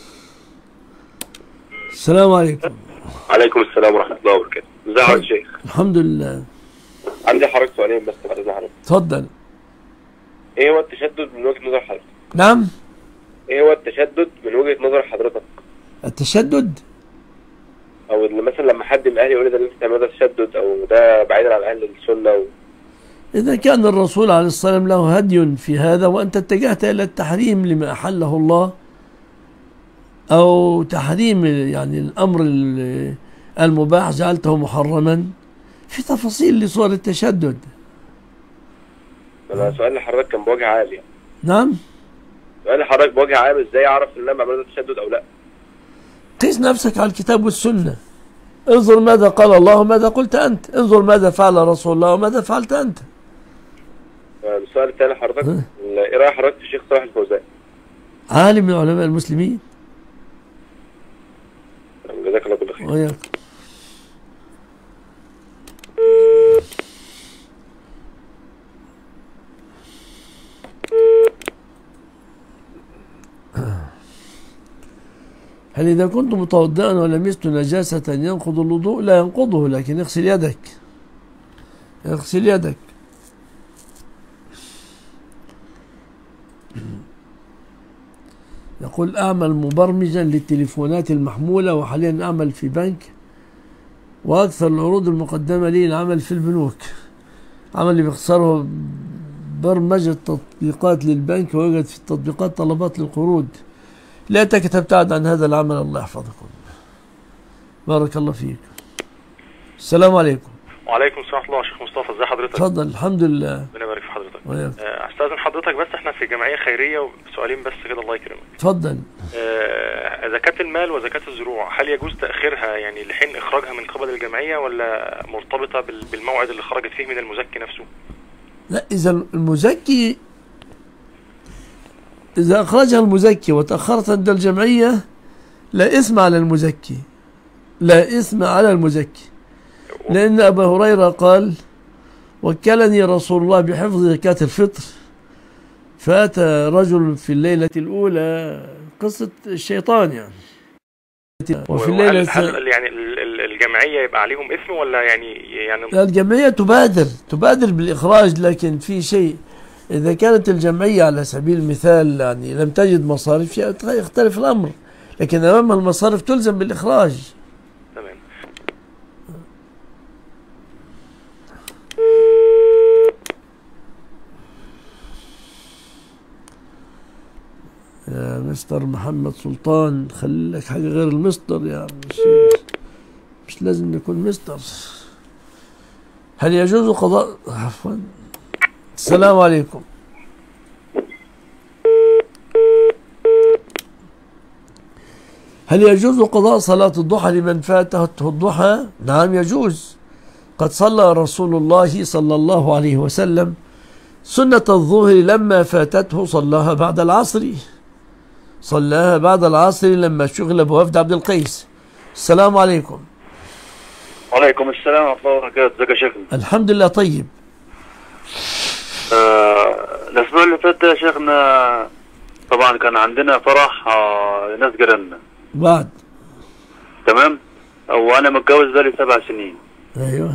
السلام عليكم. عليكم السلام ورحمه الله وبركاته. ازي حضرتك يا شيخ؟ الحمد لله. عندي حضرتك سؤالين بس بعد اذن حضرتك. اتفضل. ايه هو التشدد من وجهه نظر حضرتك؟ نعم. ايه هو التشدد من وجهه نظر حضرتك؟ التشدد؟ او اللي مثلا لما حد من اهلي يقول لي ده اللي انت بتعمله ده تشدد، او ده بعيدا عن اهل السنه و... إذا كان الرسول عليه الصلاة والسلام له هدي في هذا وأنت اتجهت إلى التحريم لما أحله الله، أو تحريم يعني الأمر المباح جعلته محرما، في تفاصيل لصور التشدد. انا سؤال لحضرتك كان بوجه عام يعني. نعم. سؤال لحضرتك بوجه عام، ازاي اعرف ان انا بعمل ده تشدد او لا؟ قيس نفسك على الكتاب والسنة. انظر ماذا قال الله وماذا قلت أنت، انظر ماذا فعل رسول الله وماذا فعلت أنت. السؤال الثاني لحضرتك، ايه راي حضرتك في الشيخ صالح الفوزان؟ عالم من علماء المسلمين. جزاك الله كل خير. وياك. هل إذا كنت متوضئا ولمست نجاسة ينقض الوضوء؟ لا ينقضه، لكن اغسل يدك. اغسل يدك. يقول أعمل مبرمجا للتليفونات المحمولة، وحاليا أعمل في بنك، وأكثر العروض المقدمة لي العمل في البنوك. عملي باختصاره برمجة تطبيقات للبنك، ويوجد في التطبيقات طلبات للقروض. ليتك تبتعد عن هذا العمل. الله يحفظكم. بارك الله فيك. السلام عليكم. وعليكم السلام ورحمه الله. شيخ مصطفى ازي حضرتك؟ اتفضل. الحمد لله. ربنا يبارك في حضرتك. وياك. استاذن حضرتك بس احنا في جمعيه خيريه، وسؤالين بس كده الله يكرمك. اتفضل. آه زكاه المال وزكاه الزروع، هل يجوز تاخيرها يعني لحين اخراجها من قبل الجمعيه، ولا مرتبطه بالموعد اللي خرجت فيه من المزكي نفسه؟ لا، اذا المزكي إذا أخرجها المزكي وتأخرت عند الجمعية لا إثم على المزكي، لا إثم على المزكي، لأن أبا هريرة قال: وكلني رسول الله بحفظ زكاة الفطر، فأتى رجل في الليلة الأولى، قصة الشيطان يعني، وفي الليلة هل يعني الجمعية يبقى عليهم إثم ولا يعني يعني الجمعية تبادر تبادر بالإخراج، لكن في شيء إذا كانت الجمعية على سبيل المثال يعني لم تجد مصارف يختلف الأمر، لكن أمام المصارف تلزم بالإخراج. تمام. يا مستر محمد سلطان، خلي لك حاجة غير المستر يعني، مش, مش لازم يكون مستر. هل يجوز قضاء عفوا السلام عليكم. هل يجوز قضاء صلاة الضحى لمن فاته الضحى؟ نعم يجوز. قد صلى رسول الله صلى الله عليه وسلم سنة الظهر لما فاتته صلاها بعد العصر، صلاها بعد العصر لما شغل بوفد عبد القيس. السلام عليكم. وعليكم السلام ورحمة الله وبركاته. ازيك يا شيخنا؟ الحمد لله طيب. آه الأسبوع اللي فات يا شيخنا طبعا كان عندنا فرح آه ناس جيراننا. بعد. تمام. وأنا متجوز بقالي سبع سنين. أيوه.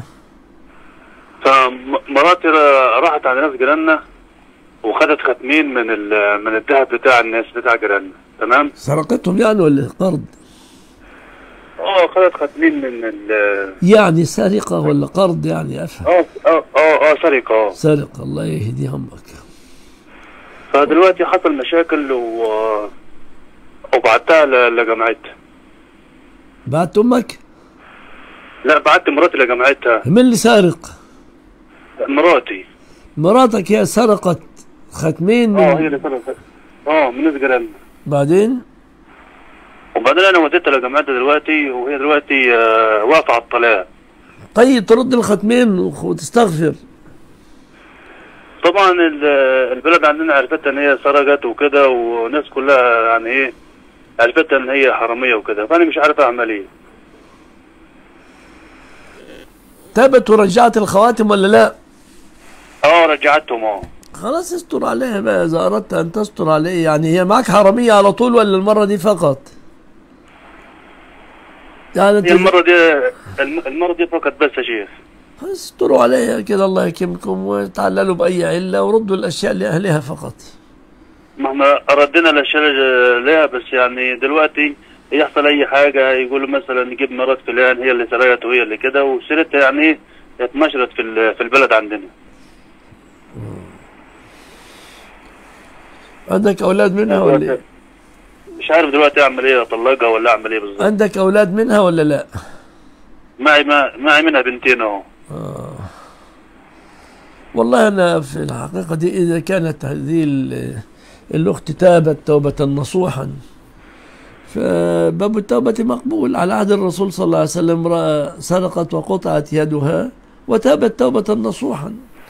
فمراتي راحت عند ناس جيراننا وخدت ختمين من من الذهب بتاع الناس بتاع جيراننا. تمام. سرقتهم يعني ولا قرض؟ اه خدت ختمين من ال يعني سرقة ولا قرض يعني افهم. اه اه اه اه سرقة. اه سرقة. الله يهدي همك. فدلوقتي حصل مشاكل و وبعتها لجماعتها. بعت امك؟ لا بعت مراتي لجماعتها. من اللي سارق؟ مراتي. مراتك هي سرقت ختمين من اه هي اللي سرقت. اه من ناس جيراننا. بعدين؟ وبعدين انا وديتها لجماعتها دلوقتي، وهي دلوقتي آه واقفه على الطلاق. طيب ترد الختمين وتستغفر. طبعا البلد عندنا عرفتها ان هي سرقت وكده، والناس كلها يعني ايه عرفتها ان هي حراميه وكده، فانا مش عارف اعمل ايه. تابت ورجعت الخواتم ولا لا؟ اه رجعتهم. اه خلاص استر عليها بقى اذا اردت ان تستر عليه. يعني هي معك حراميه على طول ولا المره دي فقط؟ يعني هي المره دي المره دي فقط بس يا شيخ. استروا عليها كده الله يكرمكم، وتعللوا باي عله وردوا الاشياء لاهلها فقط. ما احنا ردينا الاشياء لها، بس يعني دلوقتي يحصل اي حاجه يقولوا مثلا نجيب مرات فلان هي اللي سرقت وهي اللي كده، وسيرتها يعني ايه اتنشرت في في البلد عندنا. عندك اولاد منها ولا ايه؟ مش عارف دلوقتي اعمل ايه، اطلقها ولا اعمل ايه بالظبط. عندك اولاد منها ولا لا؟ معي معي منها بنتين اهو. اه والله انا في الحقيقه دي اذا كانت هذه الاخت تابت توبه نصوحا فباب التوبه مقبول. على عهد الرسول صلى الله عليه وسلم امراه سرقت وقطعت يدها وتابت توبه نصوحا.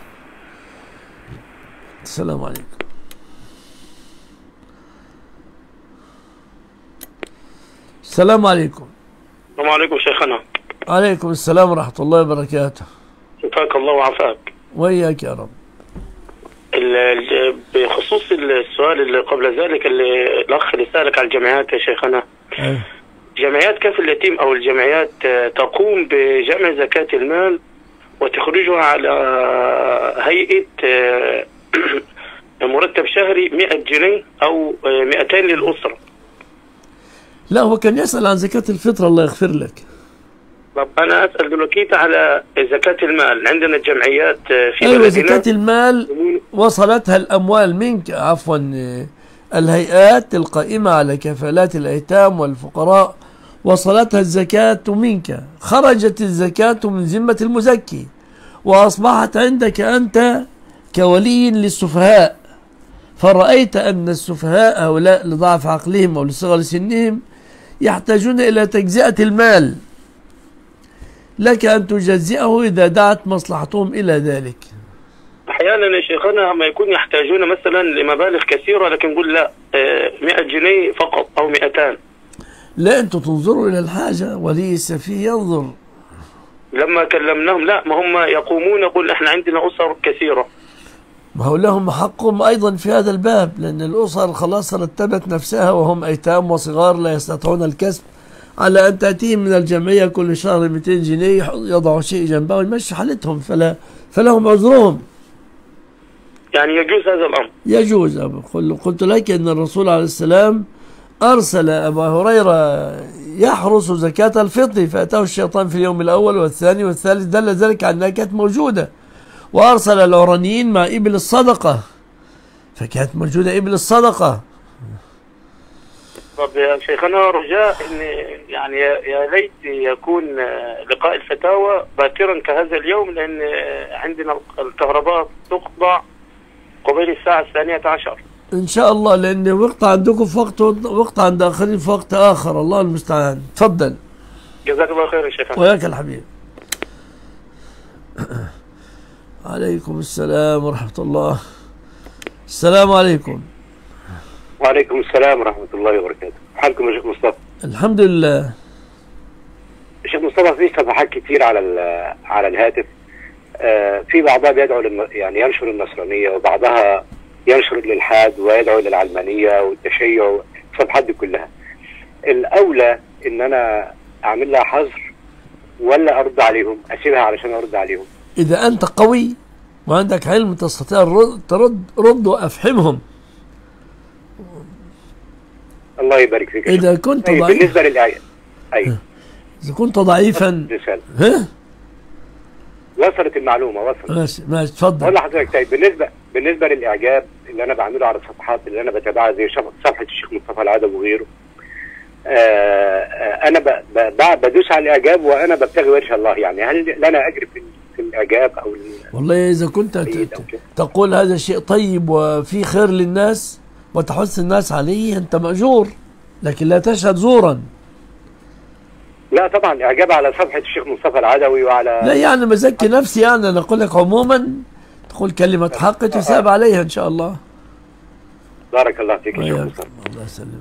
السلام عليكم. السلام عليكم. السلام عليكم شيخنا. عليكم السلام ورحمة الله وبركاته. شفاك الله وعافاك. وإياك يا رب. بخصوص السؤال اللي قبل ذلك اللي الأخ اللي سألك على الجمعيات يا شيخنا. أيه. جمعيات كاف اليتيم أو الجمعيات تقوم بجمع زكاة المال وتخرجها على هيئة مرتب شهري مئة جنيه أو مئتين للأسرة. لا هو كان يسأل عن زكاة الفطر الله يغفر لك. طب أنا أسأل دلوقتي على زكاة المال. عندنا الجمعيات في أيوة بلدنا. زكاة المال وصلتها الأموال منك عفوا الهيئات القائمة على كفالات الأيتام والفقراء وصلتها الزكاة منك، خرجت الزكاة من ذمة المزكي وأصبحت عندك أنت كولي للسفهاء، فرأيت أن السفهاء هؤلاء لضعف عقلهم أو لصغر سنهم يحتاجون إلى تجزئة المال، لك أن تجزئه إذا دعت مصلحتهم إلى ذلك. أحيانا يا شيخنا ما يكون يحتاجون مثلا لمبالغ كثيرة، لكن نقول لا مئة جنيه فقط أو مئتان. لا أنتم تنظروا إلى الحاجة، ولي السفيه ينظر. لما كلمناهم لا، ما هم يقومون يقول احنا عندنا أسر كثيرة. ما هو لهم حقهم أيضا في هذا الباب، لأن الأسر خلاص رتبت نفسها وهم أيتام وصغار لا يستطيعون الكسب، على أن تأتيهم من الجمعية كل شهر مئتين جنيه يضعوا شيء جنبه ويمشي حالتهم، فلا فلهم عذرهم. يعني يجوز هذا الأمر؟ يجوز. قلت لك أن الرسول عليه السلام أرسل أبا هريرة يحرس زكاة الفطر فأتاه الشيطان في اليوم الأول والثاني والثالث، دل ذلك على أنها كانت موجودة. وأرسل العرانيين مع إبل الصدقة فكانت موجودة إبل الصدقة. طب يا شيخنا رجاء ان يعني يا ليت يكون لقاء الفتاوى باكرا كهذا اليوم، لان عندنا الكهرباء تقطع قبيل الساعة الثانية عشر إن شاء الله، لأن وقت عندكم في وقت وقت عند آخرين في وقت آخر. الله المستعان. تفضل. جزاك الله خير يا شيخنا. وياك الحبيب. عليكم السلام ورحمة الله. السلام عليكم. وعليكم السلام ورحمة الله وبركاته. حالكم يا شيخ مصطفى؟ الحمد لله. شيخ مصطفى في صفحات كتير على على الهاتف، آه في بعضها بيدعو للم... يعني ينشر النصرانية، وبعضها ينشر الإلحاد ويدعو للعلمانية والتشيع، الصفحات دي كلها. الأولى إن أنا أعمل لها حظر ولا أرد عليهم؟ أسيبها علشان أرد عليهم. إذا أنت قوي وعندك علم تستطيع ترد رد وأفهمهم. الله يبارك فيك. إذا كنت طيب ضعيف بالنسبة للآية. أيوه. إذا كنت ضعيفا. رسالة. ها؟ وصلت المعلومة وصلت. ماشي ماشي اتفضل. أقول لحضرتك طيب بالنسبة بالنسبة للإعجاب اللي أنا بعمله على الصفحات اللي أنا بتابعها زي صفحة الشيخ مصطفى العدب وغيره، آه أنا ب ب بدوس على الإعجاب وأنا ببتغي وجه الله، يعني هل لنا أجر في في الإعجاب أو والله إذا كنت تقول هذا شيء طيب وفي خير للناس وتحث الناس عليه أنت مأجور، لكن لا تشهد زورا. لا طبعا اعجاب على صفحه الشيخ مصطفى العدوي وعلى لا يعني بزكي نفسي يعني، انا اقول لك عموما تقول كلمه حق تثاب عليها ان شاء الله. بارك الله فيك يا شيخ مصطفى. الله يسلمك.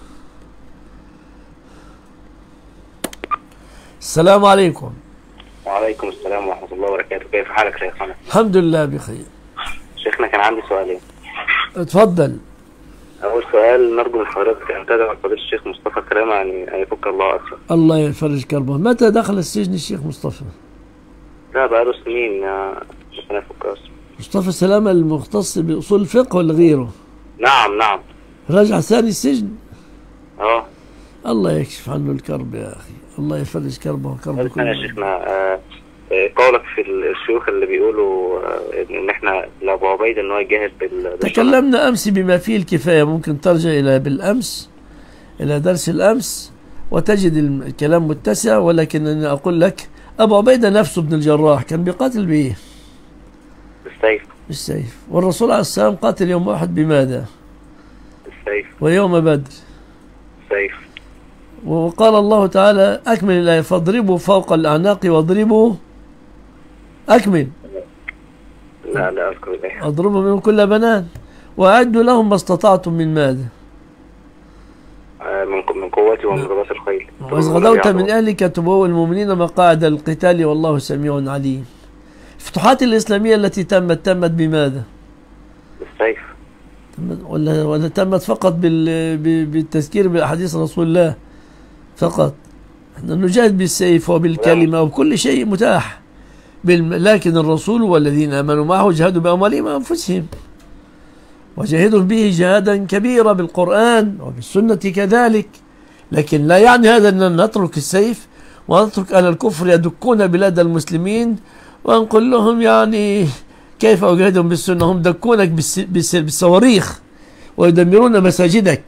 السلام عليكم. وعليكم السلام ورحمة الله وبركاته. كيف حالك شيخنا؟ الحمد لله بخير. شيخنا كان عندي سؤالين. اتفضل. أول سؤال، نرجو من حضرتك أن تدعو فضيلة الشيخ مصطفى كرامة أن يفك الله أسره. الله يفرج كربه. متى دخل السجن الشيخ مصطفى؟ لا بقاله سنين ربنا يفك أسره. مصطفى سلامة المختص بأصول الفقه ولا غيره؟ نعم نعم. رجع ثاني السجن؟ اه. الله يكشف عنه الكرب يا أخي، الله يفرج كربه وكربه كله. يا شيخنا آه قولك في الشيوخ اللي بيقولوا آه ان احنا لابو عبيد ان هو يجاهد بال تكلمنا امس بما فيه الكفايه، ممكن ترجع الى بالامس الى درس الامس وتجد الكلام متسع، ولكن انا اقول لك ابو عبيده نفسه ابن الجراح كان بيقاتل بايه؟ بالسيف. بالسيف، والرسول عليه السلام قاتل يوم احد بماذا؟ بالسيف. ويوم بدر بالسيف. وقال الله تعالى أكمل الآية فاضربوا فوق الأعناق واضربوا أكمل. لا لا أذكر الآية. اضربوا منهم كل بنان وأعدوا لهم ما استطعتم من ماذا؟ من من قوة ومن رباط الخيل. وإذ غدوت من أهلك تبوئ المؤمنين مقاعد القتال والله سميع عليم. الفتوحات الإسلامية التي تمت تمت بماذا؟ بالسيف. ولا ولا تمت فقط بالتذكير بأحاديث رسول الله فقط؟ احنا نجاهد بالسيف وبالكلمة وبكل شيء متاح، لكن الرسول والذين آمنوا معه جاهدوا بأموالهم وأنفسهم وجاهدوا به جهادا كبيرا بالقرآن وبالسنة كذلك، لكن لا يعني هذا أن نترك السيف ونترك أهل الكفر يدكون بلاد المسلمين ونقول لهم يعني كيف أجاهدهم بالسنة؟ هم دكونك بالصواريخ ويدمرون مساجدك.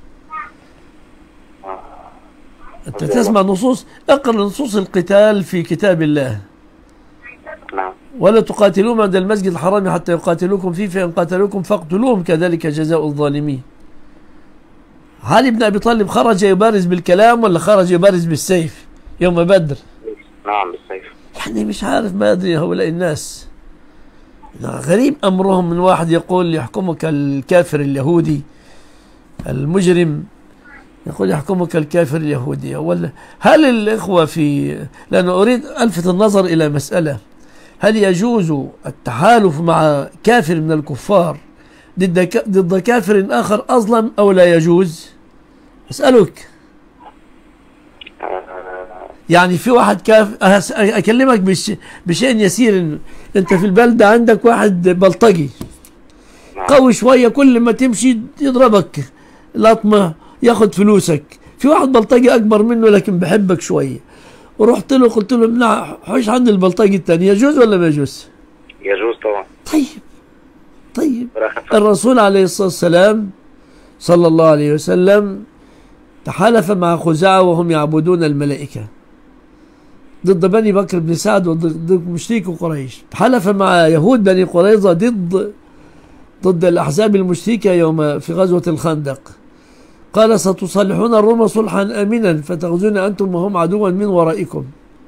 أنت تسمع نصوص، اقرأ نصوص القتال في كتاب الله. نعم. ولا تقاتلوهم عند المسجد الحرام حتى يقاتلوكم فيه فإن قاتلوكم فاقتلوهم كذلك جزاء الظالمين. علي بن أبي طالب خرج يبارز بالكلام ولا خرج يبارز بالسيف يوم بدر؟ نعم بالسيف. يعني مش عارف، ما أدري هؤلاء الناس غريب أمرهم، من واحد يقول يحكمك الكافر اليهودي المجرم، يقول يحكمك الكافر اليهودي. ولا هل الإخوة في، لأن أريد ألفت النظر إلى مسألة، هل يجوز التحالف مع كافر من الكفار ضد ضد كافر آخر أظلم أو لا يجوز؟ أسألك. يعني في واحد كاف أكلمك بش... بشيء يسير، أنت في البلدة عندك واحد بلطجي قوي شوية، كل ما تمشي يضربك لطمة ياخد فلوسك. في واحد بلطجي أكبر منه لكن بحبك شوية، ورحت له قلت له امنع حوش عن البلطجي الثاني، يجوز ولا ما يجوز؟ يجوز طبعا. طيب طيب الرسول عليه الصلاة والسلام صلى الله عليه وسلم تحالف مع خزاعة وهم يعبدون الملائكة ضد بني بكر بن سعد وضد مشركي قريش، تحالف مع يهود بني قريظة ضد ضد الأحزاب المشركة يوم في غزوة الخندق. قال ستصالحون الروم صلحا آمنا فتغزون أنتم وهم عدوا من ورائكم.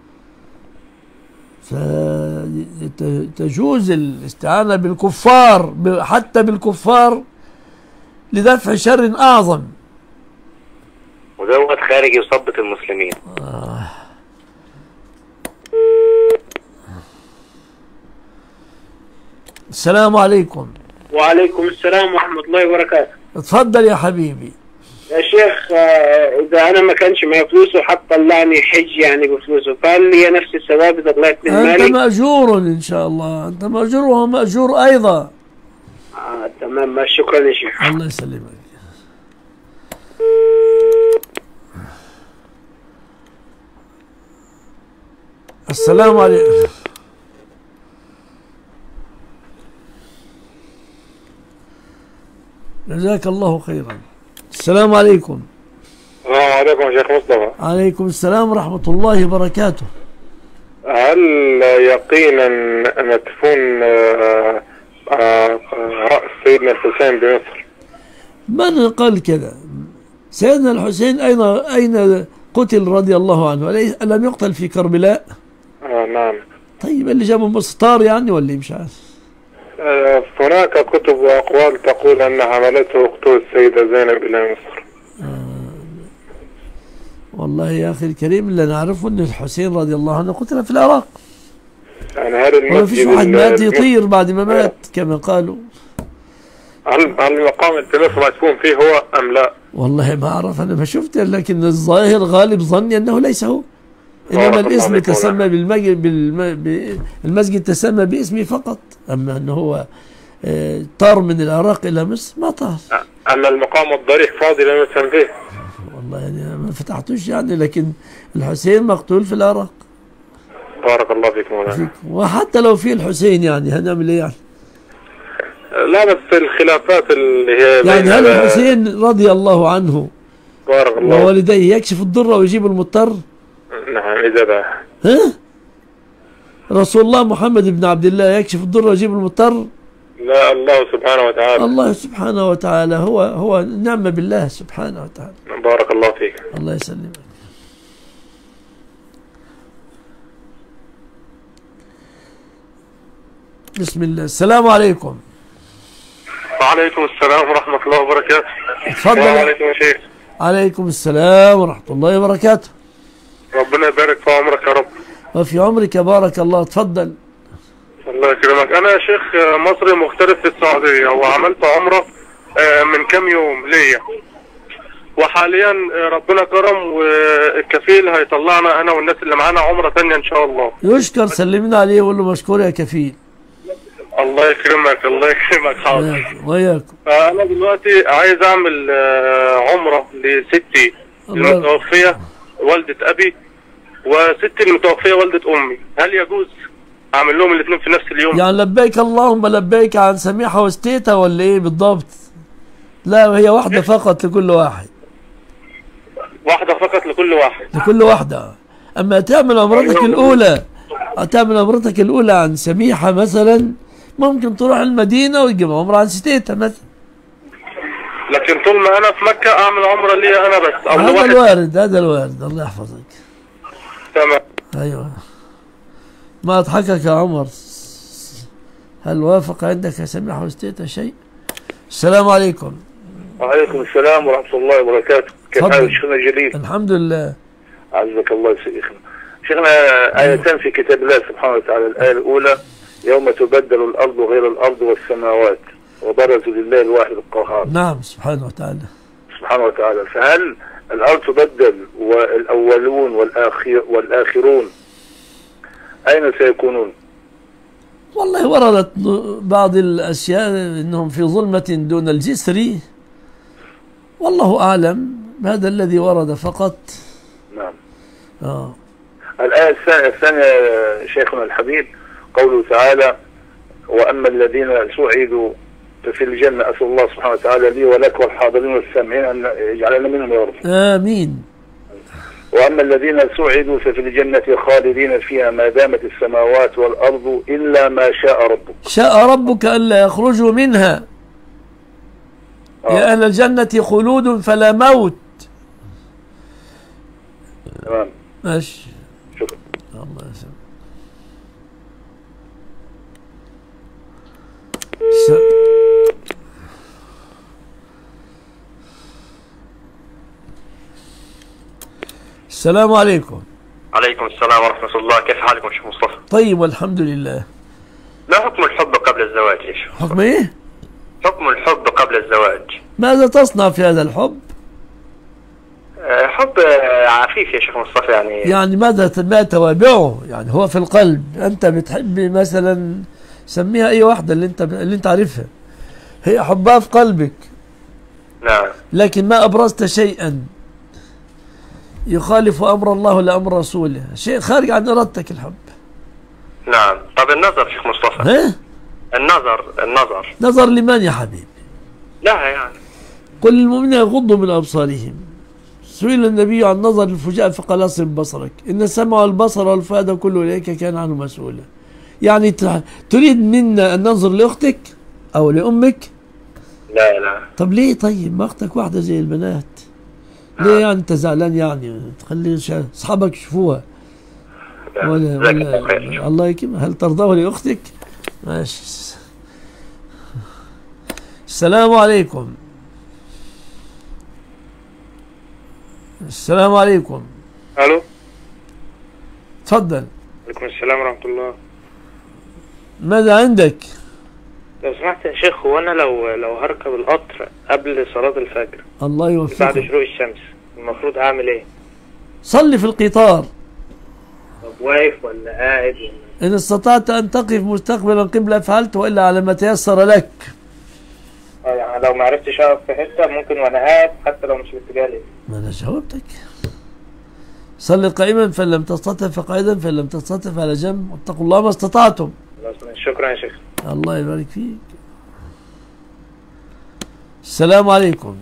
فتجوز الاستعانة بالكفار حتى بالكفار لدفع شر أعظم، ودوت خارج يثبط المسلمين. آه. السلام عليكم. وعليكم السلام ورحمة الله وبركاته. اتفضل يا حبيبي. يا شيخ إذا أنا ما كانش معي فلوس وحط طلعني حج يعني بفلوسه، فهل لي نفس الثواب إذا طلعت من مالي؟ أنت مأجور إن شاء الله، أنت مأجور وهو مأجور أيضا. آه تمام، شكرا يا شيخ. الله يسلمك. السلام عليكم. جزاك الله خيرا. السلام عليكم. السلام عليكم يا شيخ مصطفى. عليكم السلام ورحمة الله وبركاته. هل يقينا مدفون رأس سيدنا الحسين بمصر؟ من قال كذا؟ سيدنا الحسين أين أين قتل رضي الله عنه، ألم يقتل في كربلاء؟ آه نعم. طيب اللي جابه مستار يعني ولا مش عارف؟ آه هناك كتب وأقوال تقول أن حملته أخته السيدة زينب إلى مصر. آه والله يا أخي الكريم اللي نعرفه أن الحسين رضي الله عنه قتل في العراق. يعني هذا المسجد وما فيش واحد مات يطير بعد ما مات كما قالوا. هل هل مقام التماس مدفون فيه هو أم لا؟ والله ما أعرف، أنا ما شفته، لكن الظاهر غالب ظني أنه ليس هو، إنما الاسم تسمى بالمسجد بالمسجد تسمى باسمه فقط، أما أنه هو طار من العراق إلى مصر ما طار. أما المقام الضريح فاضي لم يسمى فيه. والله يعني ما فتحتوش يعني، لكن الحسين مقتول في العراق. بارك الله فيك مولانا. وحتى لو في الحسين يعني هنعمل ايه يعني؟ لا بس الخلافات اللي هي يعني هل الحسين رضي الله عنه بارك الله ووالديه يكشف الضر ويجيب المضطر؟ نعم إذا بقى. ها؟ رسول الله محمد بن عبد الله يكشف الضر ويجيب المضطر؟ لا الله سبحانه وتعالى. الله سبحانه وتعالى هو هو نعم بالله سبحانه وتعالى. بارك الله فيك. الله يسلمك. بسم الله. السلام عليكم. وعليكم السلام ورحمة الله وبركاته. اتفضل. وعليكم الشيخ. عليكم السلام ورحمة الله وبركاته. ربنا يبارك في عمرك يا رب. وفي عمرك بارك الله. اتفضل. الله يكرمك. أنا شيخ مصري مغترب في السعودية وعملت عمرة من كام يوم ليا، وحاليا ربنا كرم والكفيل هيطلعنا أنا والناس اللي معانا عمرة ثانية إن شاء الله. يشكر، سلمنا عليه وقول له مشكور يا كفيل. الله يكرمك. الله يكرمك. حاضر. وياكم. أنا دلوقتي عايز أعمل عمرة لستي المتوفية والدة أبي وستي المتوفية والدة أمي، هل يجوز أعمل لهم الاثنين في نفس اليوم؟ يعني لبيك اللهم لبيك عن سميحة وستيتها ولا إيه بالضبط؟ لا هي واحدة فقط لكل واحد. واحدة فقط لكل واحد. لكل واحدة. أما تعمل عمرتك الأولى تعمل عمرتك الأولى عن سميحة مثلا، ممكن تروح المدينة وتجيب عمرة عن ستيتها مثلا. لكن طول ما أنا في مكة أعمل عمرة لي أنا بس أو هذا الوارد هذا الوارد الله يحفظك. تمام. أيوه. ما أضحكك يا عمر؟ هل وافق عندك يا سميحة وستيتها شيء؟ السلام عليكم. وعليكم السلام ورحمة الله وبركاته. كيف حالك شيخنا الجليل؟ الحمد لله. عزك الله شيخنا. شيخنا آيتان في كتاب الله سبحانه وتعالى، الآية الأولى يوم تبدل الأرض غير الأرض والسماوات وبرزوا لله الواحد القهار. نعم سبحانه وتعالى. سبحانه وتعالى. فهل الأرض تبدل والأولون والآخر والآخرون أين سيكونون؟ والله وردت بعض الأشياء أنهم في ظلمة دون الجسر، والله أعلم، هذا الذي ورد فقط. نعم. آه. الآية الثانية شيخنا الحبيب قوله تعالى وأما الذين سعدوا ففي الجنة، أسأل الله سبحانه وتعالى لي ولك والحاضرين والسامعين أن يجعلنا منهم يا رب. آمين. وأما الذين سعدوا ففي الجنة خالدين فيها ما دامت السماوات والأرض إلا ما شاء ربك. شاء ربك ألا يخرجوا منها. آه. يا أهل الجنة خلود فلا موت. تمام. ماشي. شكرا. الله يسلمك. س... السلام عليكم. عليكم السلام ورحمة الله. كيف حالكم شيخ مصطفى؟ طيب والحمد لله. ما حكم الحب قبل الزواج يا شيخ؟ حكم ايه؟ حكم الحب قبل الزواج. ماذا تصنع في هذا الحب؟ أه حب عفيف يا شيخ مصطفى يعني. يعني ماذا ما توابعه؟ يعني هو في القلب، انت بتحب مثلا سميها اي واحدة اللي انت اللي انت عارفها، هي حبها في قلبك. نعم. لكن ما ابرزت شيئا يخالف امر الله ولا امر رسوله، شيء خارج عن ارادتك الحب. نعم. طب النظر شيخ مصطفى. ها؟ النظر النظر. نظر لمن يا حبيبي؟ لا يعني. قل للمؤمنين يغضوا من ابصارهم. سئل النبي عن نظر الفجاء فقال اصرف بصرك ان السمع والبصر والفؤاد كل اولئك كان عنه مسؤولا. يعني تريد منا ان ننظر لاختك او لامك؟ لا لا. طب ليه؟ طيب ما اختك واحده زي البنات، ليه يعني انت زعلان يعني؟ تخلي اصحابك يشوفوها ولا ولا الله يكرمك. هل ترضاه لاختك؟ ماشي. السلام عليكم. السلام عليكم. الو. تفضل. وعليكم السلام ورحمة الله. ماذا عندك؟ لو سمحت يا شيخ، هو انا لو لو هركب القطر قبل صلاة الفجر الله يوفقك بعد شروق الشمس المفروض اعمل ايه؟ صلي في القطار. طب واقف ولا قاعد ولا؟ إن استطعت أن تقف مستقبلا قبلة فعلت، وإلا على ما تيسر لك. اه يعني لو ما عرفتش اقف في حتة ممكن وانا قاعد حتى لو مش في اتجاه ليه؟ ما أنا جاوبتك. صلي قائما فإن لم تستطع فقاعدا فإن لم تستطع فعلى جنب، واتقوا الله ما استطعتم. شكرا يا شيخ. الله يبارك فيك. السلام عليكم.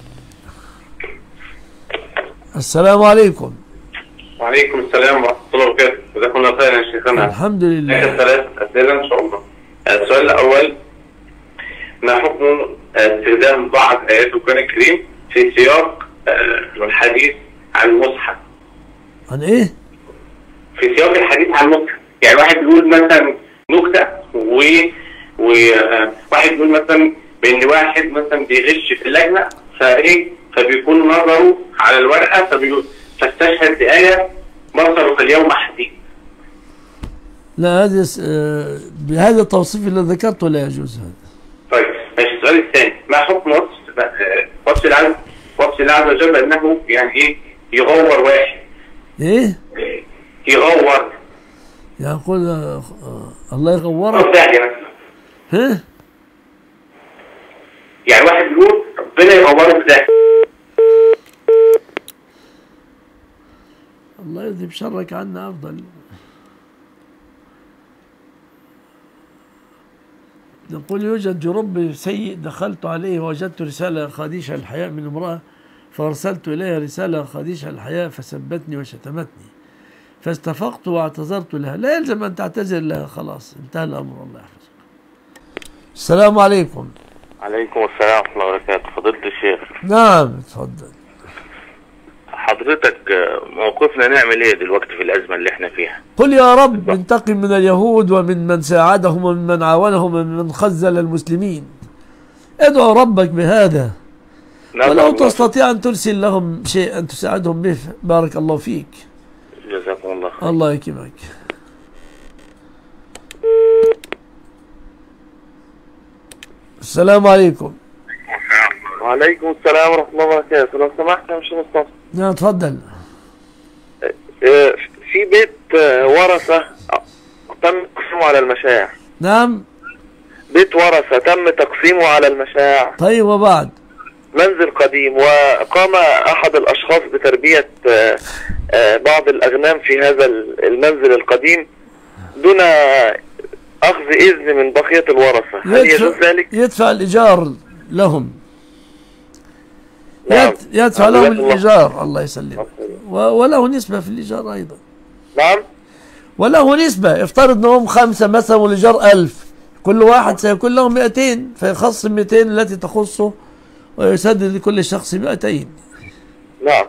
السلام عليكم. وعليكم السلام ورحمة الله وبركاته. جزاكم الله خيرا يا شيخنا. الحمد لله. لك ثلاث أسئلة إن شاء الله. السؤال الأول: ما حكم استخدام بعض آيات القرآن الكريم في سياق الحديث عن المصحف؟ عن إيه؟ في سياق الحديث عن المصحف، يعني واحد بيقول مثلا نكتة و وواحد بيقول مثلا بإن واحد مثلا بيغش في اللجنة فإيه فبيكون نظره على الورقة فبيقول فاستشهد بآية بصره في اليوم حديد. لا هذا بهذا التوصيف اللي ذكرته لا يجوز هذا. طيب ماشي. السؤال الثاني: ما حكم وصف وصف الله وصف الله عز وجل انه يعني ايه يغور واحد؟ ايه؟ يغور. يقول آه الله يغورك. ها؟ يعني واحد بيقول ربنا يغورك ده. الله يذهب شرك عنا أفضل. نقول يوجد جرب سيء دخلت عليه ووجدت رسالة خادشة الحياء من امرأة فأرسلت إليها رسالة خادشة الحياء فسبتني وشتمتني فاستفقت واعتذرت لها. لا يلزم أن تعتذر لها، خلاص انتهى الأمر. الله يحفظك. السلام عليكم. عليكم السلام ورحمة الله وبركاته. فضيلة الشيخ. نعم تفضل. حضرتك موقفنا نعمل ايه دلوقتي في الأزمة اللي احنا فيها؟ قل يا رب انتقم من اليهود ومن من ساعدهم ومن من عاونهم ومن من خذل المسلمين. ادعو ربك بهذا، ولو تستطيع أن ترسل لهم شيئا تساعدهم به بارك الله فيك. جزاكم الله خير. الله يكرمك. السلام عليكم. وعليكم السلام ورحمة الله وبركاته. لو سمحت يا شيخ مصطفى. نعم تفضل. في بيت ورثة تم تقسيمه على المشاع. نعم. بيت ورثة تم تقسيمه على المشاع. طيب وبعد؟ منزل قديم، وقام أحد الأشخاص بتربية بعض الأغنام في هذا المنزل القديم دون أخذ إذن من بقية الورثة. هل يجوز ذلك؟ يدفع الإيجار لهم. نعم. يدفع لهم الإيجار. الله يسلمك. وله نسبة في الإيجار أيضا. نعم. وله نسبة. افترض أنهم خمسة مثلا والإيجار ألف، كل واحد سيكون له مئتين فيخصم مئتين التي تخصه ويسدد لكل شخص مئتين. نعم.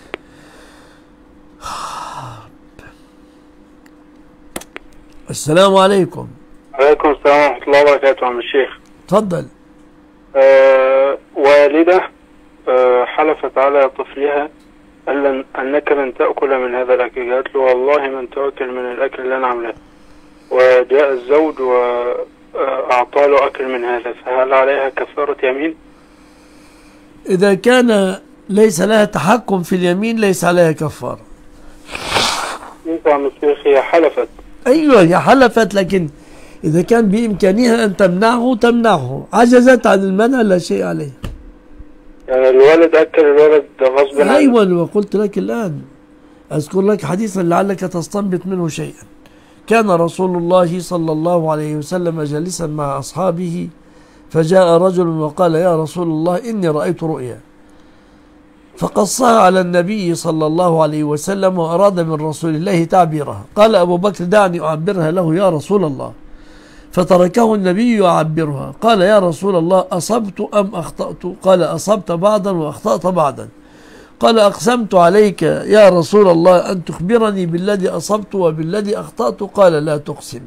السلام عليكم. وعليكم السلام ورحمة الله وبركاته. عم الشيخ تفضل. آه والدة آه حلفت على طفلها أن أنك لن تأكل من هذا الأكل، قالت له والله من تأكل من الأكل اللي أنا عامله، وجاء الزوج وأعطى له أكل من هذا، فهل عليها كفارة يمين؟ إذا كان ليس لها تحكم في اليمين ليس عليها كفارة. أنت يا عم الشيخ هي حلفت. أيوة هي حلفت، لكن إذا كان بإمكانها أن تمنعه تمنعه، عجزت عن المنع لا شيء عليه. يعني الوالد أكل الولد غصبا عنه. أيوة وقلت لك الآن، أذكر لك حديثا لعلك تستنبط منه شيئا. كان رسول الله صلى الله عليه وسلم جالسا مع أصحابه فجاء رجل وقال يا رسول الله إني رأيت رؤيا، فقصها على النبي صلى الله عليه وسلم وأراد من رسول الله تعبيرها. قال أبو بكر دعني أعبرها له يا رسول الله، فتركه النبي يعبرها. قال يا رسول الله أصبت أم أخطأت؟ قال أصبت بعضا وأخطأت بعضا. قال أقسمت عليك يا رسول الله أن تخبرني بالذي أصبت وبالذي أخطأت، قال لا تقسم.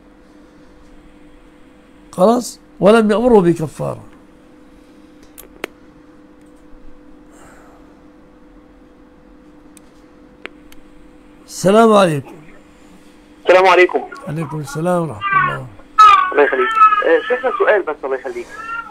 خلاص، ولم يأمره بكفارة. السلام عليكم. السلام عليكم. عليكم السلام ورحمة الله. الله يخليك. آه شيخنا سؤال بس، الله يخليك.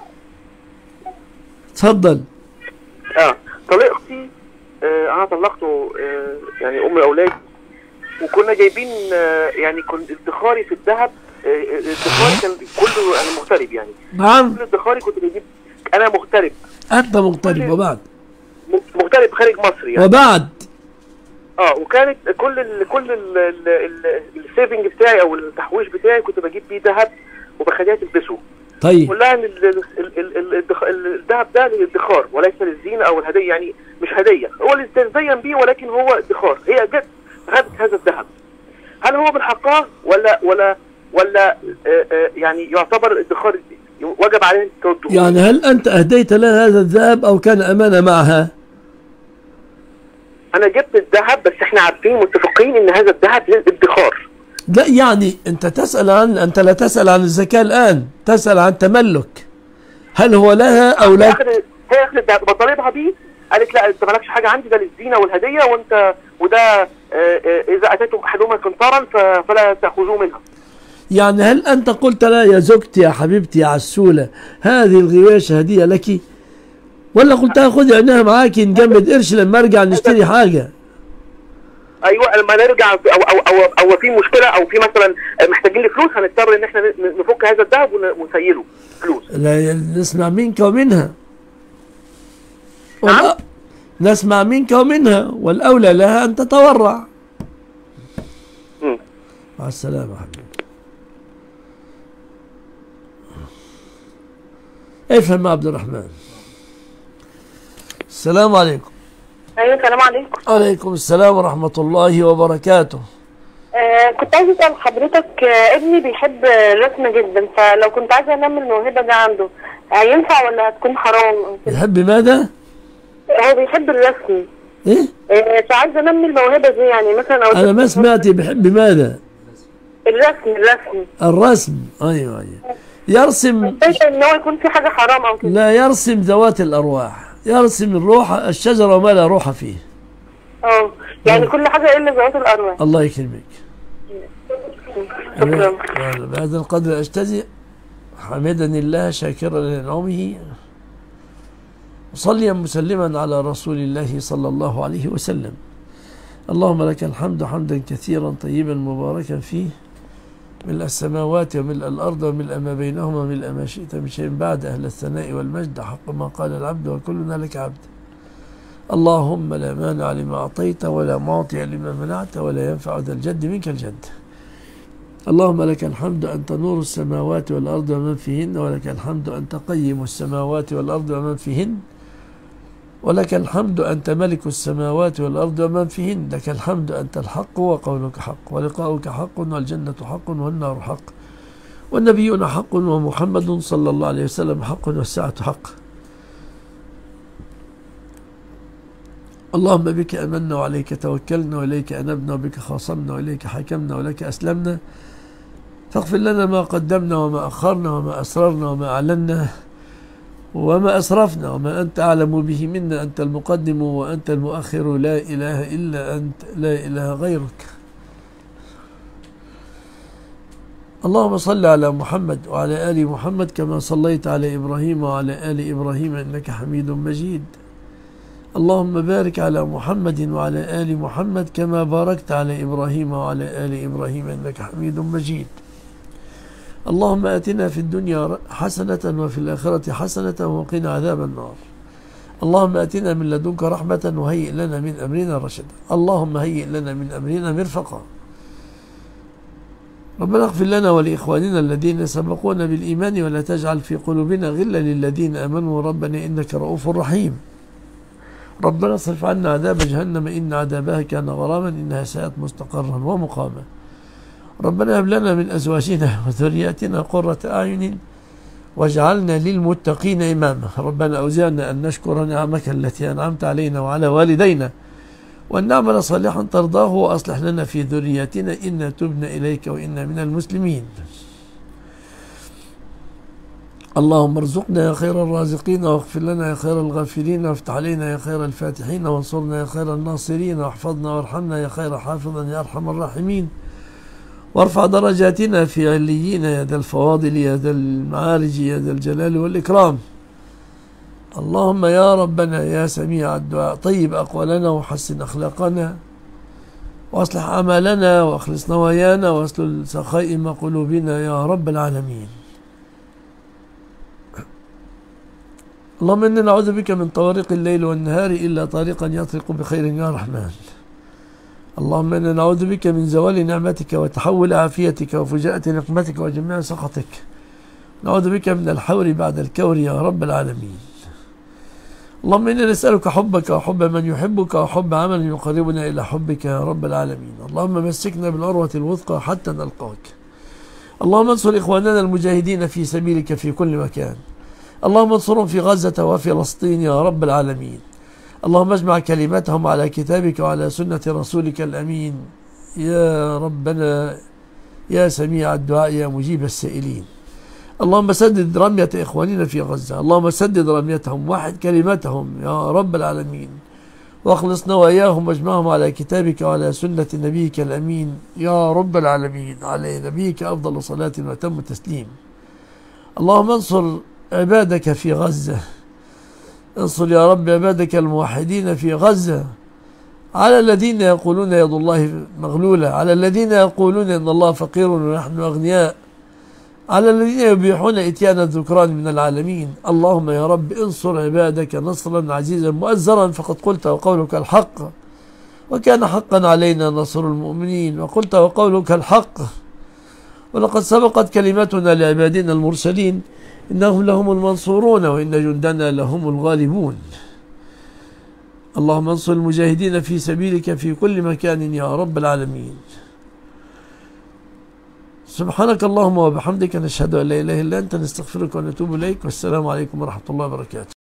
اتفضل. اه طليقتي آه انا طلقته آه يعني ام الاولاد، وكنا جايبين آه يعني كنت ادخاري في الذهب، آه ادخاري كان كله انا مغترب يعني. نعم. كل ادخاري كنت بجيب، انا مغترب. انت مغترب وبعد؟ مغترب خارج مصر يعني. وبعد؟ اه وكانت كل ال كل السيفنج بتاعي او التحويش بتاعي كنت بجيب بيه ذهب وبخليها تلبسه. طيب. كلها ان الذهب ده للادخار وليس للزينه او الهديه، يعني مش هديه، هو اللي تتزين بيه ولكن هو ادخار. هي جت خدت هذا الذهب، هل هو من حقها ولا ولا ولا آآ آآ يعني يعتبر الادخار وجب عليه ترده؟ يعني هل انت اهديت لها هذا الذهب او كان امانه معها؟ انا جبت الذهب، بس احنا عارفين متفقين ان هذا الذهب للادخار. لا يعني انت تسأل عن انت لا تسأل عن الزكاة الان، تسأل عن تملك. هل هو لها او لا؟ هي اخذت بطالبها بيه، قالت لا انت مالكش حاجه عندي، ده للزينه والهديه، وانت وده اه اه اذا اتيتم احدهما قنطارا فلا تاخذوه منها. يعني هل انت قلت لها يا زوجتي يا حبيبتي يا عسوله هذه الغواشه هديه لك؟ ولا قلت لها خدي عينها معاكي نجمد قرش لما ارجع نشتري حاجه؟ ايوه لما نرجع او او او, أو في مشكله او في مثلا محتاجين لفلوس هنضطر ان احنا نفك هذا الذهب ونسيله فلوس. لا نسمع منك ومنها. نعم؟ نسمع منك ومنها، والاولى لها ان تتورع. امم مع السلامه حبيبي. افهم يا عبد الرحمن. السلام عليكم. ايوه السلام عليكم. عليكم السلام ورحمة الله وبركاته. آه كنت عايزة اسأل حضرتك، آه ابني بيحب الرسم جدا، فلو كنت عايزة انمي الموهبة دي عنده هينفع ولا هتكون حرام؟ بيحب ماذا؟ هو بيحب الرسم. ايه؟ آه فعايزة انمي الموهبة دي، يعني مثلا انا ما سمعتي بيحب ماذا؟ الرسم. الرسم الرسم ايوه ايوه. يرسم. شايفة ان هو يكون في حاجة حرام او كده؟ لا، يرسم ذوات الارواح، يرسم الروح، الشجرة وما لا روح فيه. اه يعني كل حاجة الا ذوات الارواح. الله يكرمك. شكرا. بهذا القدر اجتزئ، حمدني الله شاكرا لنعمه، مصليا مسلما على رسول الله صلى الله عليه وسلم. اللهم لك الحمد حمدا كثيرا طيبا مباركا فيه، ملء السماوات وملء الأرض وملء ما بينهما وملء ما شئت من شيء بعد، أهل الثناء والمجد حق ما قال العبد وكلنا لك عبد. اللهم لا مانع لما أعطيت ولا معطي لما منعت ولا ينفع ذا الجد منك الجد. اللهم لك الحمد أنت نور السماوات والأرض ومن فيهن، ولك الحمد أنت قيم السماوات والأرض ومن فيهن، ولك الحمد أنت ملك السماوات والأرض ومن فيهن، لك الحمد أنت الحق وقولك حق ولقاؤك حق والجنة حق والنار حق والنبيون حق ومحمد صلى الله عليه وسلم حق والساعة حق. اللهم بك أمنا وعليك توكلنا وإليك أنبنا وبك خاصمنا وإليك حكمنا ولك أسلمنا، فاغفر لنا ما قدمنا وما أخرنا وما أسررنا وما أعلنا وما أسرفنا وما أنت أعلم به منا، أنت المقدم وأنت المؤخر، لا إله إلا أنت، لا إله غيرك. اللهم صل على محمد وعلى آل محمد كما صليت على إبراهيم وعلى آل إبراهيم إنك حميد مجيد. اللهم بارك على محمد وعلى آل محمد كما باركت على إبراهيم وعلى آل إبراهيم إنك حميد مجيد. اللهم آتنا في الدنيا حسنة وفي الآخرة حسنة وقنا عذاب النار. اللهم آتنا من لدنك رحمة وهيئ لنا من أمرنا رشدا. اللهم هيئ لنا من أمرنا مرفقا. ربنا اغفر لنا ولإخواننا الذين سبقونا بالإيمان ولا تجعل في قلوبنا غلا للذين آمنوا ربنا إنك رؤوف رحيم. ربنا اصرف عنا عذاب جهنم إن عذابها كان غراما إنها ساءت مستقرا ومقاما. ربنا هب لنا من أزواجنا وذرياتنا قرة أعين واجعلنا للمتقين إماما. ربنا أوزعنا أن نشكر نعمك التي أنعمت علينا وعلى والدينا وأن نعمل صالحا ترضاه وأصلح لنا في ذريتنا إنا تبنا إليك وإنا من المسلمين. اللهم ارزقنا يا خير الرازقين واغفر لنا يا خير الغافرين وافتح علينا يا خير الفاتحين وانصرنا يا خير الناصرين واحفظنا وارحمنا يا خير حافظا يا أرحم الراحمين وارفع درجاتنا في عليين يا ذا الفواضل يا ذا المعارج يا ذا الجلال والإكرام. اللهم يا ربنا يا سميع الدعاء طيب أقوالنا وحسن أخلاقنا وأصلح أعمالنا وأخلص نوايانا وأسلل سخائم قلوبنا يا رب العالمين. اللهم إنا نعوذ بك من طوارق الليل والنهار إلا طارقا يطرق بخير يا رحمن. اللهم إنا نعوذ بك من زوال نعمتك وتحول عافيتك وفجاءة نقمتك وجميع سخطك. نعوذ بك من الحور بعد الكور يا رب العالمين. اللهم إنا نسألك حبك وحب من يحبك وحب عمل يقربنا إلى حبك يا رب العالمين. اللهم مسكنا بالعروة الوثقى حتى نلقاك. اللهم انصر إخواننا المجاهدين في سبيلك في كل مكان. اللهم انصرهم في غزة وفي فلسطين يا رب العالمين. اللهم اجمع كلمتهم على كتابك وعلى سنة رسولك الأمين يا ربنا يا سميع الدعاء يا مجيب السائلين. اللهم سدد رمية إخواننا في غزة. اللهم سدد رميتهم واحد كلمتهم يا رب العالمين واخلص نواياهم واجمعهم على كتابك وعلى سنة نبيك الأمين يا رب العالمين. على نبيك أفضل صلاة وتم تسليم. اللهم انصر عبادك في غزة. انصر يا رب عبادك الموحدين في غزة على الذين يقولون يد الله مغلولة، على الذين يقولون إن الله فقير ونحن أغنياء، على الذين يبيحون إتيان الذكران من العالمين. اللهم يا رب انصر عبادك نصرا عزيزا مؤزرا فقد قلت وقولك الحق وكان حقا علينا نصر المؤمنين وقلت وقولك الحق ولقد سبقت كلمتنا لعبادنا المرسلين إنهم لهم المنصورون وإن جندنا لهم الغالبون. اللهم انصر المجاهدين في سبيلك في كل مكان يا رب العالمين. سبحانك اللهم وبحمدك نشهد أن لا إله إلا أنت نستغفرك ونتوب إليك والسلام عليكم ورحمة الله وبركاته.